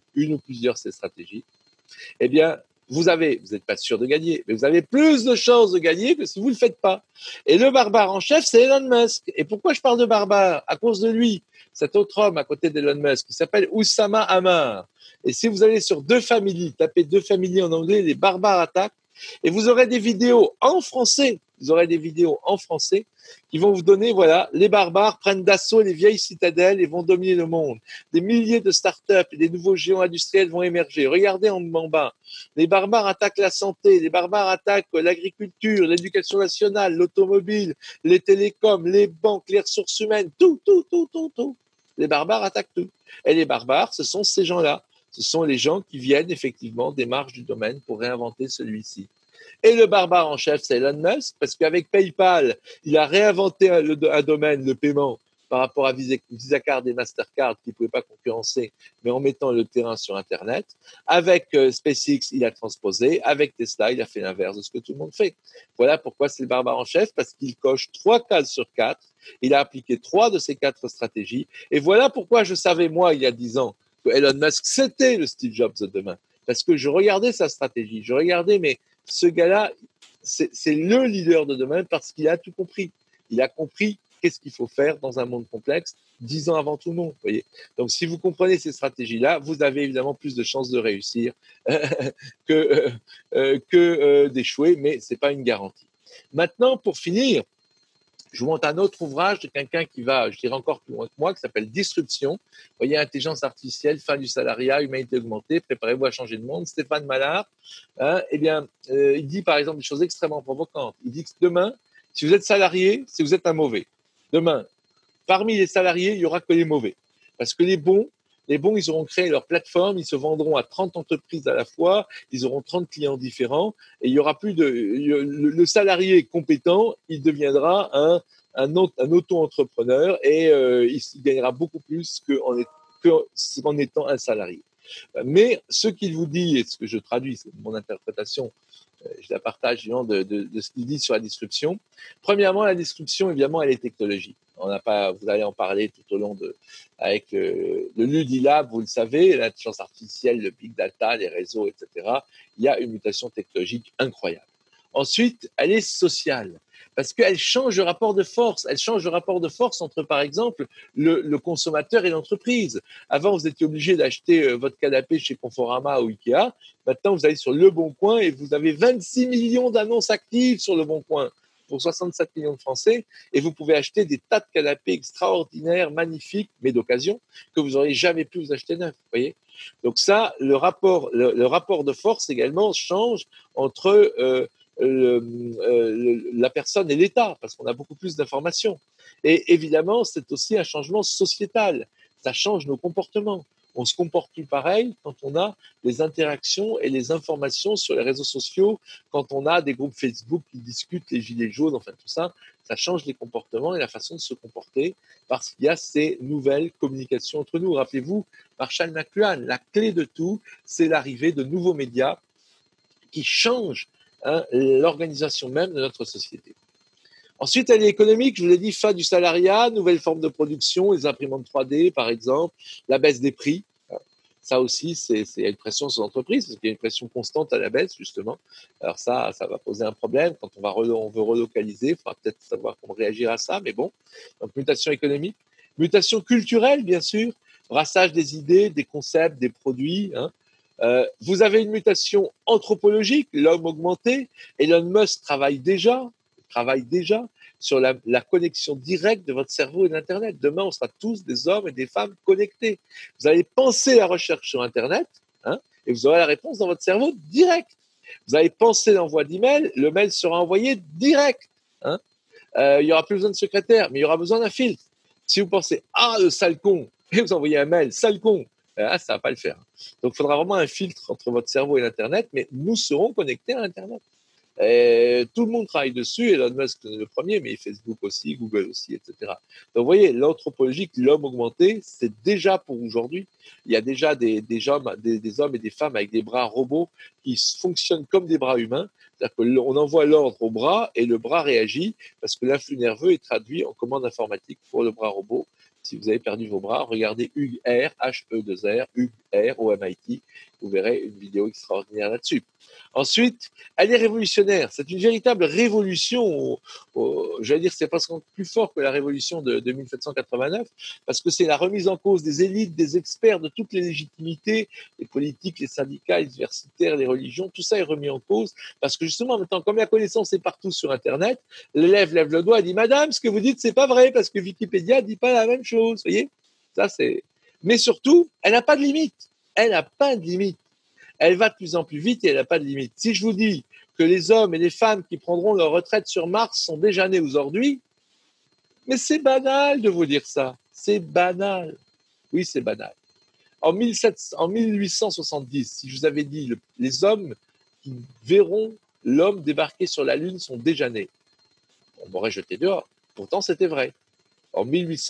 eh bien, vous n'êtes pas sûr de gagner, mais vous avez plus de chances de gagner que si vous ne le faites pas. Et le barbare en chef, c'est Elon Musk. Et pourquoi je parle de barbare? À cause de lui, cet autre homme à côté d'Elon Musk, qui s'appelle Oussama Hamar. Et si vous allez sur Deux Family, tapez Deux Family en anglais, les barbares attaquent, et vous aurez des vidéos en français. Qui vont vous donner, voilà, les barbares prennent d'assaut les vieilles citadelles et vont dominer le monde. Des milliers de startups et des nouveaux géants industriels vont émerger. Regardez en bas. Les barbares attaquent la santé, les barbares attaquent l'agriculture, l'éducation nationale, l'automobile, les télécoms, les banques, les ressources humaines, tout. Les barbares attaquent tout. Et les barbares, ce sont ces gens-là. Ce sont les gens qui viennent effectivement des marges du domaine pour réinventer celui-ci. Et le barbare en chef, c'est Elon Musk, parce qu'avec PayPal, il a réinventé un domaine, le paiement, par rapport à Visa Card et Mastercard, qui ne pouvaient pas concurrencer, mais en mettant le terrain sur Internet. Avec SpaceX, il a transposé. Avec Tesla, il a fait l'inverse de ce que tout le monde fait. Voilà pourquoi c'est le barbare en chef, parce qu'il coche 3 cases sur 4. Il a appliqué 3 de ces 4 stratégies. Et voilà pourquoi je savais, moi, il y a 10 ans, que Elon Musk, c'était le Steve Jobs de demain. Parce que je regardais sa stratégie, mais ce gars-là, c'est le leader de demain parce qu'il a tout compris. Il a compris qu'est-ce qu'il faut faire dans un monde complexe 10 ans avant tout le monde. Voyez. Donc, si vous comprenez ces stratégies-là, vous avez évidemment plus de chances de réussir que d'échouer, mais ce n'est pas une garantie. Maintenant, pour finir, je vous montre un autre ouvrage de quelqu'un qui va, je dirais encore plus loin que moi, qui s'appelle Disruption. Vous voyez, intelligence artificielle, fin du salariat, humanité augmentée, préparez-vous à changer le monde. Stéphane Mallard, il dit par exemple des choses extrêmement provocantes. Il dit que demain, si vous êtes salarié, si vous êtes un mauvais, demain, parmi les salariés, il n'y aura que les mauvais. Parce que les bons, ils auront créé leur plateforme, ils se vendront à 30 entreprises à la fois, ils auront 30 clients différents, et il y aura plus le salarié compétent, il deviendra un auto-entrepreneur et il gagnera beaucoup plus qu'en étant un salarié. Mais ce qu'il vous dit, et ce que je traduis, c'est mon interprétation, je la partage de ce qu'il dit sur la disruption. Premièrement, la disruption, évidemment, elle est technologique. Vous allez en parler tout au long avec le Ludilab, vous le savez, l'intelligence artificielle, le big data, les réseaux, etc. Il y a une mutation technologique incroyable. Ensuite, elle est sociale. Parce qu'elle change le rapport de force. Elle change le rapport de force entre, par exemple, le consommateur et l'entreprise. Avant, vous étiez obligé d'acheter votre canapé chez Conforama ou Ikea. Maintenant, vous allez sur Le Bon Coin et vous avez 26 millions d'annonces actives sur Le Bon Coin pour 67 millions de Français. Et vous pouvez acheter des tas de canapés extraordinaires, magnifiques, mais d'occasion, que vous n'auriez jamais pu vous acheter neuf. Vous voyez ? Donc ça, le rapport de force également change entre la personne et l'État, parce qu'on a beaucoup plus d'informations. Et évidemment, c'est aussi un changement sociétal. Ça change nos comportements. On se comporte plus pareil quand on a les interactions et les informations sur les réseaux sociaux, quand on a des groupes Facebook qui discutent, les gilets jaunes, enfin tout ça, ça change les comportements et la façon de se comporter parce qu'il y a ces nouvelles communications entre nous. Rappelez-vous, Marshall McLuhan, la clé de tout, c'est l'arrivée de nouveaux médias qui changent l'organisation même de notre société. Ensuite, elle est économique, je vous l'ai dit, fin du salariat, nouvelles formes de production, les imprimantes 3D par exemple, la baisse des prix. Ça aussi, c'est une pression sur l'entreprise, parce qu'il y a une pression constante à la baisse, justement. Alors ça va poser un problème quand on veut relocaliser. Il faudra peut-être savoir comment réagir à ça, mais bon. Donc, mutation économique. Mutation culturelle, bien sûr. Brassage des idées, des concepts, des produits. Vous avez une mutation anthropologique, l'homme augmenté. Elon Musk travaille déjà. sur la connexion directe de votre cerveau et d'Internet. Demain, on sera tous des hommes et des femmes connectés. Vous allez penser la recherche sur Internet, hein, et vous aurez la réponse dans votre cerveau direct. Vous allez penser l'envoi d'email, le mail sera envoyé direct. Hein. Il n'y aura plus besoin de secrétaire, mais il y aura besoin d'un filtre. Si vous pensez « Ah, le sale con !» et vous envoyez un mail « Sale con !» ça ne va pas le faire. Donc, il faudra vraiment un filtre entre votre cerveau et l'Internet, mais nous serons connectés à l'Internet. Et tout le monde travaille dessus, Elon Musk est le premier, mais Facebook aussi, Google aussi, etc. Donc vous voyez, l'anthropologie, l'homme augmenté, c'est déjà pour aujourd'hui. Il y a déjà des hommes et des femmes avec des bras robots qui fonctionnent comme des bras humains. C'est-à-dire qu'on envoie l'ordre au bras et le bras réagit parce que l'influx nerveux est traduit en commande informatique pour le bras robot. Si vous avez perdu vos bras, regardez Hugues R, H-E-2-R, Hugues R au MIT. Vous verrez une vidéo extraordinaire là-dessus. Ensuite, elle est révolutionnaire. C'est une véritable révolution. J'allais dire, c'est presque plus fort que la révolution de 1789, parce que c'est la remise en cause des élites, des experts, de toutes les légitimités, les politiques, les syndicats, les universitaires, les religions. Tout ça est remis en cause, parce que justement, maintenant, comme la connaissance est partout sur Internet, l'élève lève le doigt et dit « Madame, ce que vous dites, c'est pas vrai, parce que Wikipédia dit pas la même chose. » Vous voyez, ça c'est. Mais surtout, elle n'a pas de limite. Elle n'a pas de limite. Elle va de plus en plus vite et elle n'a pas de limite. Si je vous dis que les hommes et les femmes qui prendront leur retraite sur Mars sont déjà nés aujourd'hui, mais c'est banal de vous dire ça. C'est banal. Oui, c'est banal. En 1870, si je vous avais dit les hommes qui verront l'homme débarquer sur la Lune sont déjà nés, on m'aurait jeté dehors. Pourtant, c'était vrai. En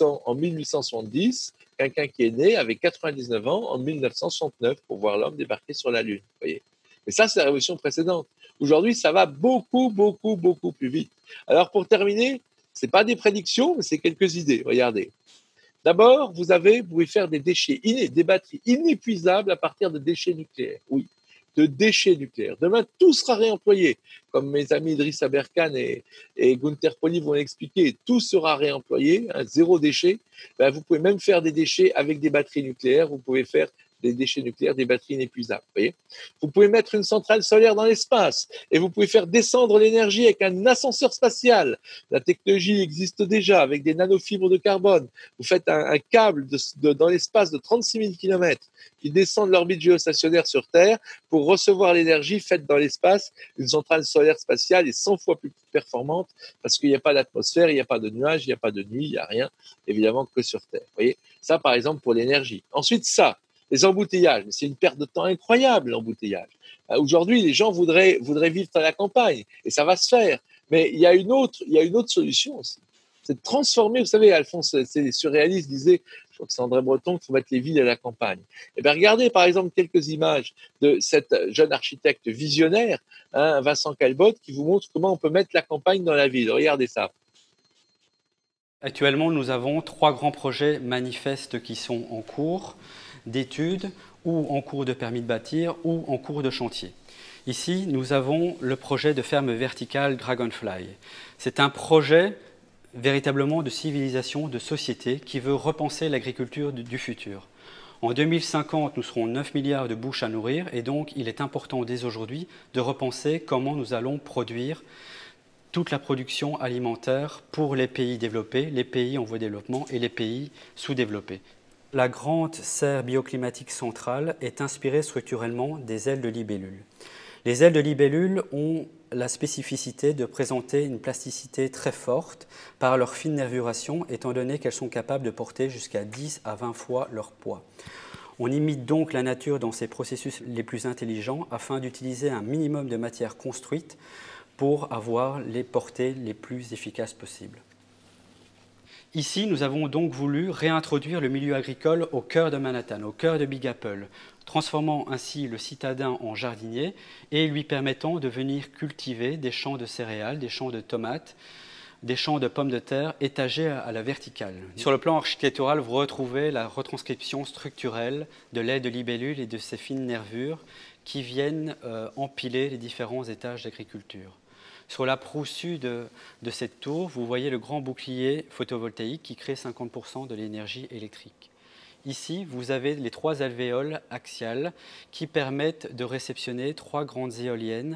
1870, quelqu'un qui est né avait 99 ans en 1969 pour voir l'homme débarquer sur la Lune. Voyez. Et ça, c'est la révolution précédente. Aujourd'hui, ça va beaucoup, beaucoup, beaucoup plus vite. Alors, pour terminer, ce n'est pas des prédictions, mais c'est quelques idées. Regardez. D'abord, vous pouvez faire des déchets, des batteries inépuisables à partir de déchets nucléaires. Oui, de déchets nucléaires. Demain, tout sera réemployé. Comme mes amis Idriss Aberkan et Gunther Poli vont l'expliquer, tout sera réemployé, zéro déchet. Ben, vous pouvez même faire des déchets avec des batteries nucléaires. Vous pouvez faire des déchets nucléaires, des batteries inépuisables. Vous pouvez mettre une centrale solaire dans l'espace et vous pouvez faire descendre l'énergie avec un ascenseur spatial. La technologie existe déjà avec des nanofibres de carbone. Vous faites un câble dans l'espace de 36 000 km qui descend de l'orbite géostationnaire sur Terre pour recevoir l'énergie faite dans l'espace. Une centrale solaire spatiale est 100 fois plus performante parce qu'il n'y a pas d'atmosphère, il n'y a pas de nuages, il n'y a pas de nuit, il n'y a rien, évidemment, que sur Terre. Vous voyez, ça, par exemple, pour l'énergie. Ensuite, ça, les embouteillages, c'est une perte de temps incroyable, l'embouteillage. Aujourd'hui, les gens voudraient vivre à la campagne, et ça va se faire. Mais il y a une autre solution aussi. C'est de transformer, vous savez, Alphonse, les surréalistes disaient, je crois que c'est André Breton, qu'il faut mettre les villes à la campagne. Eh bien, regardez, par exemple, quelques images de cette jeune architecte visionnaire, Vincent Calbot, qui vous montre comment on peut mettre la campagne dans la ville. Regardez ça. Actuellement, nous avons 3 grands projets manifestes qui sont en cours d'études ou en cours de permis de bâtir ou en cours de chantier. Ici, nous avons le projet de ferme verticale Dragonfly. C'est un projet véritablement de civilisation, de société qui veut repenser l'agriculture du futur. En 2050, nous serons 9 milliards de bouches à nourrir et donc il est important dès aujourd'hui de repenser comment nous allons produire toute la production alimentaire pour les pays développés, les pays en voie de développement et les pays sous-développés. La grande serre bioclimatique centrale est inspirée structurellement des ailes de libellule. Les ailes de libellule ont la spécificité de présenter une plasticité très forte par leur fine nervuration, étant donné qu'elles sont capables de porter jusqu'à 10 à 20 fois leur poids. On imite donc la nature dans ses processus les plus intelligents afin d'utiliser un minimum de matière construite pour avoir les portées les plus efficaces possibles. Ici, nous avons donc voulu réintroduire le milieu agricole au cœur de Manhattan, au cœur de Big Apple, transformant ainsi le citadin en jardinier et lui permettant de venir cultiver des champs de céréales, des champs de tomates, des champs de pommes de terre étagés à la verticale. Sur le plan architectural, vous retrouvez la retranscription structurelle de l'aile de libellule et de ses fines nervures qui viennent empiler les différents étages d'agriculture. Sur la proue sud de cette tour, vous voyez le grand bouclier photovoltaïque qui crée 50% de l'énergie électrique. Ici, vous avez les 3 alvéoles axiales qui permettent de réceptionner 3 grandes éoliennes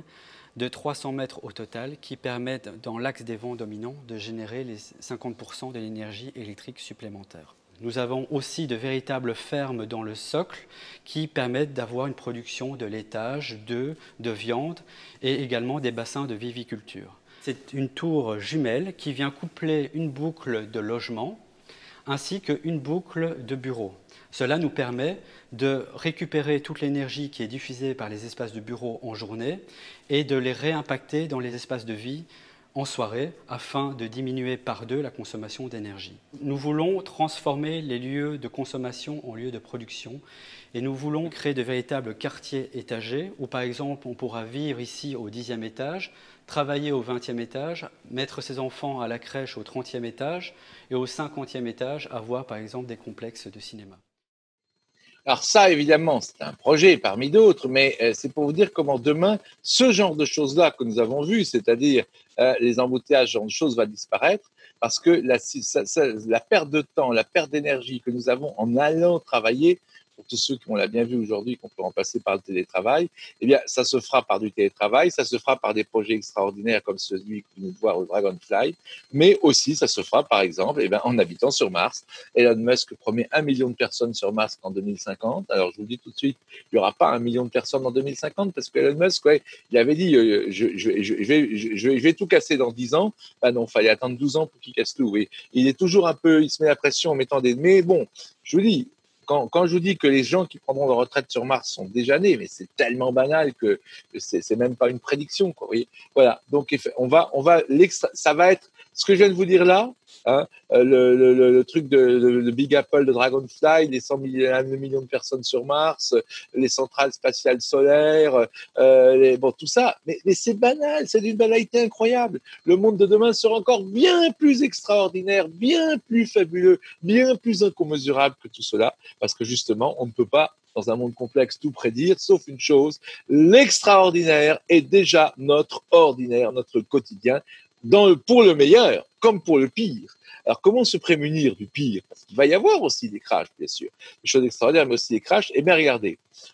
de 300 mètres au total qui permettent, dans l'axe des vents dominants, de générer les 50% de l'énergie électrique supplémentaire. Nous avons aussi de véritables fermes dans le socle qui permettent d'avoir une production de laitage, d'œufs, de viande et également des bassins de viviculture. C'est une tour jumelle qui vient coupler une boucle de logement ainsi qu'une boucle de bureaux. Cela nous permet de récupérer toute l'énergie qui est diffusée par les espaces de bureaux en journée et de les réimpacter dans les espaces de vie en soirée afin de diminuer par 2 la consommation d'énergie. Nous voulons transformer les lieux de consommation en lieux de production et nous voulons créer de véritables quartiers étagés où par exemple on pourra vivre ici au 10e étage, travailler au 20e étage, mettre ses enfants à la crèche au 30e étage et au 50e étage avoir par exemple des complexes de cinéma. Alors ça, évidemment, c'est un projet parmi d'autres, mais c'est pour vous dire comment demain, ce genre de choses-là que nous avons vues, c'est-à-dire les embouteillages, ce genre de choses va disparaître, parce que la perte de temps, la perte d'énergie que nous avons en allant travailler, pour tous ceux qui on l'a bien vu aujourd'hui, qu'on peut remplacer par le télétravail, eh bien, ça se fera par du télétravail, ça se fera par des projets extraordinaires comme celui que vous venez de voir au Dragonfly, mais aussi ça se fera, par exemple, eh bien, en habitant sur Mars. Elon Musk promet 1 million de personnes sur Mars en 2050. Alors, je vous le dis tout de suite, il n'y aura pas 1 million de personnes en 2050 parce que Elon Musk, ouais, il avait dit, je vais tout casser dans 10 ans. Ben non, il fallait attendre 12 ans pour qu'il casse tout. Oui. Il est toujours un peu, il se met la pression en mettant des... Mais bon, je vous dis, quand je vous dis que les gens qui prendront leur retraite sur Mars sont déjà nés, mais c'est tellement banal que c'est même pas une prédiction, quoi. Vous voyez, voilà. Donc ça va être ce que je viens de vous dire là. Hein, le truc de Big Apple, de Dragonfly, les 100 millions de personnes sur Mars, les centrales spatiales solaires, bon, tout ça. Mais c'est banal, c'est d'une banalité incroyable. Le monde de demain sera encore bien plus extraordinaire, bien plus fabuleux, bien plus incommensurable que tout cela, parce que justement, on ne peut pas, dans un monde complexe, tout prédire, sauf une chose, l'extraordinaire est déjà notre ordinaire, notre quotidien, pour le meilleur comme pour le pire. Alors, comment se prémunir du pire? Parce qu'il va y avoir aussi des crashs, bien sûr. Des choses extraordinaires, mais aussi des crashs. Eh bien, regardez,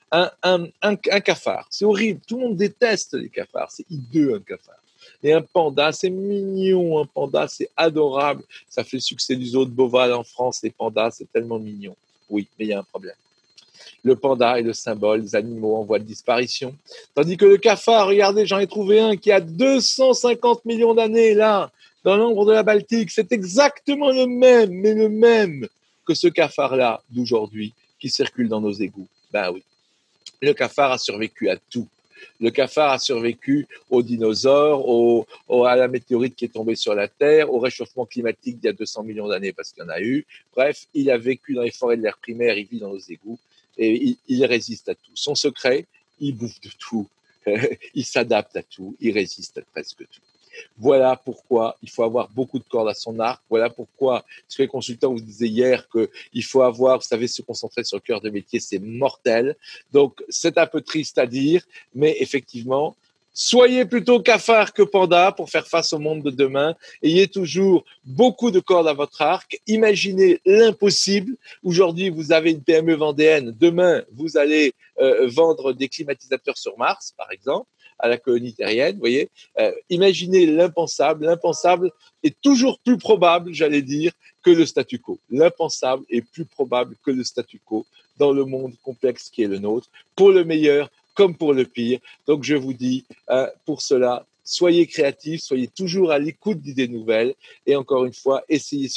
un cafard, c'est horrible. Tout le monde déteste les cafards. C'est hideux, un cafard. Et un panda, c'est mignon. Un panda, c'est adorable. Ça fait le succès du zoo de Beauval en France. Les pandas, c'est tellement mignon. Oui, mais il y a un problème. Le panda est le symbole des animaux en voie de disparition. Tandis que le cafard, regardez, j'en ai trouvé un qui a 250 millions d'années, là, dans l'ombre de la Baltique. C'est exactement le même, mais le même que ce cafard-là d'aujourd'hui qui circule dans nos égouts. Ben oui. Le cafard a survécu à tout. Le cafard a survécu aux dinosaures, à la météorite qui est tombée sur la Terre, au réchauffement climatique d'il y a 200 millions d'années parce qu'il y en a eu. Bref, il a vécu dans les forêts de l'air primaire, il vit dans nos égouts. Et il résiste à tout. Son secret, il bouffe de tout, il s'adapte à tout, il résiste à presque tout. Voilà pourquoi il faut avoir beaucoup de cordes à son arc. Voilà pourquoi, ce que les consultants vous disaient hier, qu'il faut avoir, vous savez, se concentrer sur le cœur de métier, c'est mortel. Donc, c'est un peu triste à dire, mais effectivement, soyez plutôt cafard que panda pour faire face au monde de demain. Ayez toujours beaucoup de cordes à votre arc. Imaginez l'impossible. Aujourd'hui, vous avez une PME vendéenne. Demain, vous allez vendre des climatisateurs sur Mars, par exemple, à la colonie terrienne. Vous voyez, imaginez l'impensable. L'impensable est toujours plus probable, j'allais dire, que le statu quo. L'impensable est plus probable que le statu quo dans le monde complexe qui est le nôtre, pour le meilleur comme pour le pire. Donc, je vous dis, pour cela, soyez créatifs, soyez toujours à l'écoute d'idées nouvelles. Et encore une fois, essayez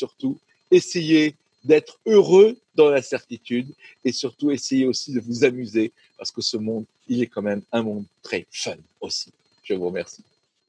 d'être heureux dans l'incertitude et surtout, essayez aussi de vous amuser parce que ce monde, il est quand même un monde très fun aussi. Je vous remercie.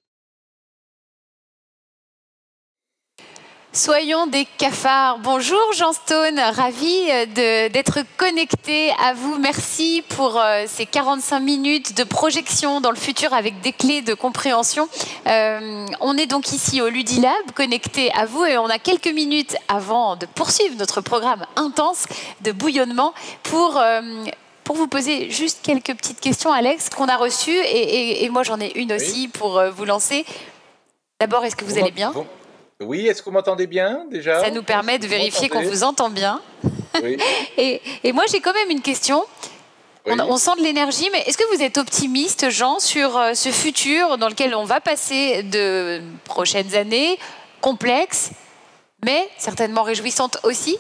Soyons des cafards. Bonjour Jean Stone, ravi d'être connecté à vous. Merci pour ces 45 minutes de projection dans le futur avec des clés de compréhension. On est donc ici au Ludilab, connecté à vous et on a quelques minutes avant de poursuivre notre programme intense de bouillonnement pour vous poser juste quelques petites questions, Alex, qu'on a reçues et moi j'en ai une aussi pour vous lancer. D'abord, est-ce que vous allez bien ? Oui, est-ce que vous m'entendez bien déjà? Ça nous permet de vérifier qu'on vous entend bien. Oui. Et moi, j'ai quand même une question. On sent de l'énergie, mais est-ce que vous êtes optimiste, Jean, sur ce futur dans lequel on va passer de prochaines années, complexes, mais certainement réjouissantes aussi?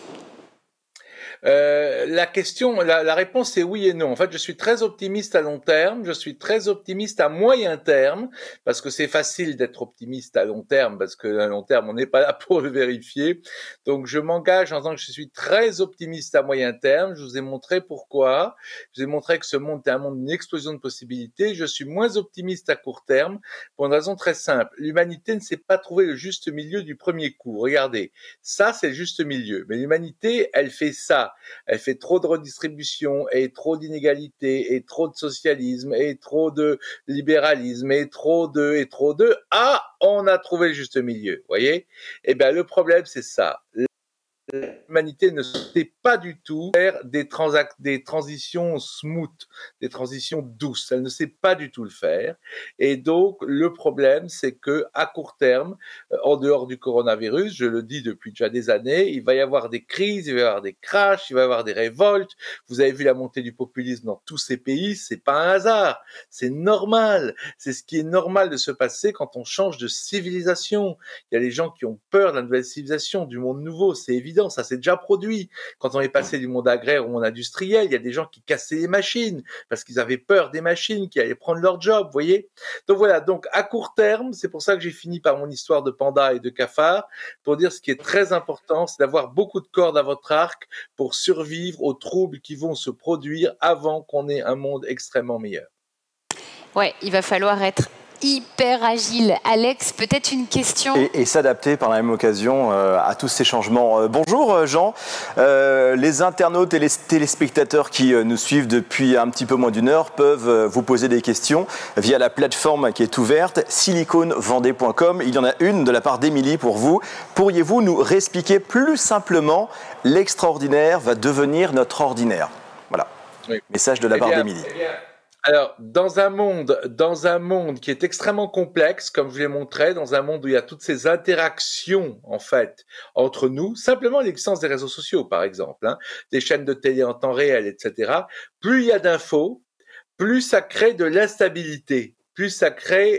La réponse est oui et non. En fait, je suis très optimiste à long terme, je suis très optimiste à moyen terme, parce que c'est facile d'être optimiste à long terme, parce qu'à long terme, on n'est pas là pour le vérifier. Donc, je m'engage en tant que je suis très optimiste à moyen terme. Je vous ai montré pourquoi. Je vous ai montré que ce monde est un monde d'une explosion de possibilités. Je suis moins optimiste à court terme, pour une raison très simple. L'humanité ne sait pas trouver le juste milieu du premier coup. Regardez, ça, c'est le juste milieu. Mais l'humanité, elle fait ça. Elle fait trop de redistribution et trop d'inégalités et trop de socialisme et trop de libéralisme et trop de. Ah, on a trouvé le juste milieu, voyez? Eh bien, le problème, c'est ça. L'humanité ne sait pas du tout faire des transitions smooth, des transitions douces. Elle ne sait pas du tout le faire. Et donc, le problème, c'est que à court terme, en dehors du coronavirus, je le dis depuis déjà des années, il va y avoir des crises, il va y avoir des crashs, il va y avoir des révoltes. Vous avez vu la montée du populisme dans tous ces pays. C'est pas un hasard. C'est normal. C'est ce qui est normal de se passer quand on change de civilisation. Il y a les gens qui ont peur de la nouvelle civilisation, du monde nouveau. C'est évident. Ça s'est déjà produit. Quand on est passé du monde agraire au monde industriel, il y a des gens qui cassaient les machines parce qu'ils avaient peur des machines qui allaient prendre leur job, vous voyez. Donc voilà, donc à court terme, c'est pour ça que j'ai fini par mon histoire de panda et de cafard, pour dire ce qui est très important, c'est d'avoir beaucoup de cordes à votre arc pour survivre aux troubles qui vont se produire avant qu'on ait un monde extrêmement meilleur. Ouais, il va falloir être hyper agile. Alex, peut-être une question? Et s'adapter par la même occasion à tous ces changements. Bonjour Jean, les internautes et les téléspectateurs qui nous suivent depuis un petit peu moins d'une heure peuvent vous poser des questions via la plateforme qui est ouverte, siliconvendée.com. Il y en a une de la part d'Émilie pour vous. Pourriez-vous nous réexpliquer plus simplement l'extraordinaire va devenir notre ordinaire? Voilà, oui. Message de la part d'Émilie. Alors, dans un monde qui est extrêmement complexe, comme je l'ai montré, dans un monde où il y a toutes ces interactions, en fait, entre nous, simplement l'existence des réseaux sociaux, par exemple, des chaînes de télé en temps réel, etc., plus il y a d'infos, plus ça crée de l'instabilité, plus ça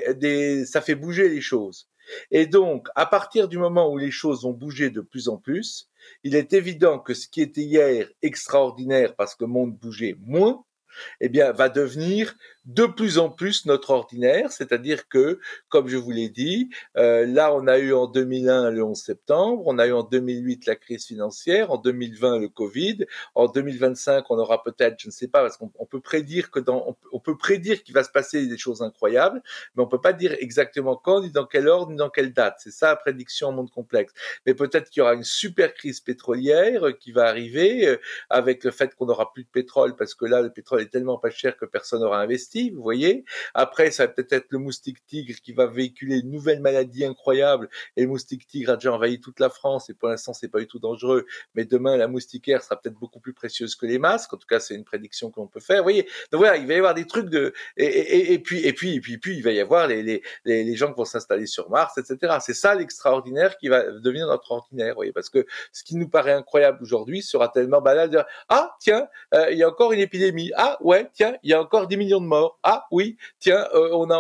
fait bouger les choses. Et donc, à partir du moment où les choses vont bouger de plus en plus, il est évident que ce qui était hier extraordinaire parce que le monde bougeait moins, eh bien, va devenir de plus en plus notre ordinaire, c'est-à-dire que, comme je vous l'ai dit, là, on a eu en 2001 le 11 septembre, on a eu en 2008 la crise financière, en 2020 le Covid, en 2025 on aura peut-être, je ne sais pas, parce qu'on peut prédire on peut prédire qu'il va se passer des choses incroyables, mais on peut pas dire exactement quand, ni dans quel ordre, ni dans quelle date. C'est ça la prédiction en monde complexe. Mais peut-être qu'il y aura une super crise pétrolière qui va arriver avec le fait qu'on n'aura plus de pétrole, parce que là, le pétrole est tellement pas cher que personne n'aura investi, vous voyez. Après, ça va peut-être être le moustique tigre qui va véhiculer une nouvelle maladie incroyable, et le moustique tigre a déjà envahi toute la France, et pour l'instant, c'est pas du tout dangereux, mais demain, la moustiquaire sera peut-être beaucoup plus précieuse que les masques, en tout cas, c'est une prédiction que l'on peut faire, vous voyez. Donc voilà, il va y avoir des trucs et puis, il va y avoir les gens qui vont s'installer sur Mars, etc. C'est ça l'extraordinaire qui va devenir notre ordinaire, vous voyez, parce que ce qui nous paraît incroyable aujourd'hui sera tellement banal de dire, ah, tiens, il y a encore une épidémie, ah, ouais, tiens, il y a encore 10 millions de morts. Ah oui, tiens, on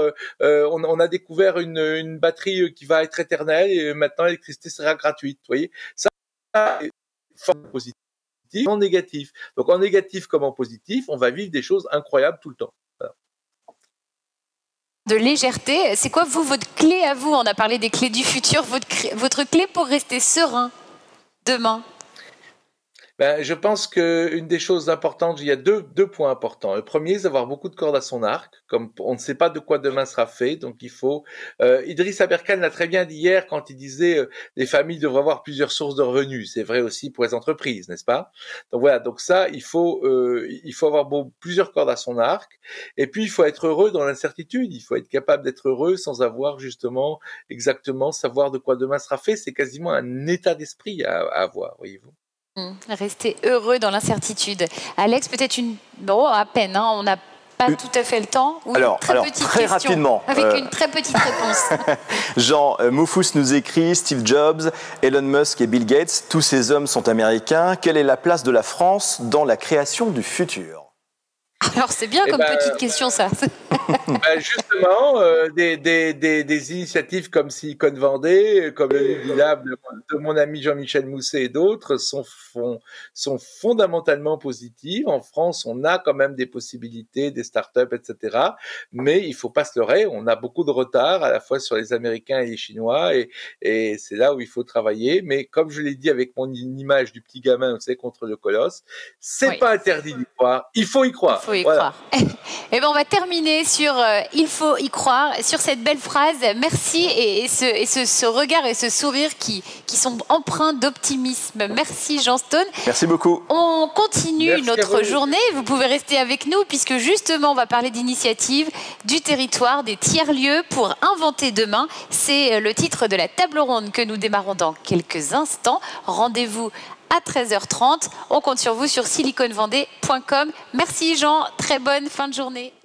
a découvert une batterie qui va être éternelle et maintenant l'électricité sera gratuite. Vous voyez, ça est positif, en négatif. Donc en négatif comme en positif, on va vivre des choses incroyables tout le temps. Voilà. De légèreté, c'est quoi votre clé à vous? On a parlé des clés du futur. Votre clé pour rester serein demain? Je pense qu'une des choses importantes, il y a deux points importants. Le premier, c'est d'avoir beaucoup de cordes à son arc, comme on ne sait pas de quoi demain sera fait, donc il faut. Idriss Aberkan l'a très bien dit hier quand il disait les familles devraient avoir plusieurs sources de revenus. C'est vrai aussi pour les entreprises, n'est-ce pas? Donc voilà, donc ça, il faut avoir plusieurs cordes à son arc, et puis il faut être heureux dans l'incertitude. Il faut être capable d'être heureux sans avoir justement exactement savoir de quoi demain sera fait. C'est quasiment un état d'esprit à avoir, voyez-vous. Rester heureux dans l'incertitude. Alex, peut-être à peine, on n'a pas tout à fait le temps. Ou alors très rapidement. Avec une très petite réponse. Jean, Moufous nous écrit, Steve Jobs, Elon Musk et Bill Gates, tous ces hommes sont américains. Quelle est la place de la France dans la création du futur? Alors c'est bien comme petite question ça. Justement, des initiatives comme Silicon Vendée, comme le New Lab de mon ami Jean-Michel Mousset et d'autres sont fondamentalement positives. En France, on a quand même des possibilités, des startups, etc. Mais il faut pas se leurrer, on a beaucoup de retard à la fois sur les Américains et les Chinois, et c'est là où il faut travailler. Mais comme je l'ai dit avec mon image du petit gamin, vous savez, contre le colosse, c'est pas interdit d'y croire, il faut y croire. Il faut y croire. Et ben on va terminer sur il faut y croire, sur cette belle phrase. Merci et ce regard et ce sourire qui sont empreints d'optimisme. Merci Jean Stone. Merci beaucoup. On continue Merci notre journée. Vous pouvez rester avec nous puisque justement on va parler d'initiatives, du territoire, des tiers-lieux pour inventer demain. C'est le titre de la table ronde que nous démarrons dans quelques instants. Rendez-vous à 13h30. On compte sur vous sur siliconvendée.com. Merci Jean, très bonne fin de journée.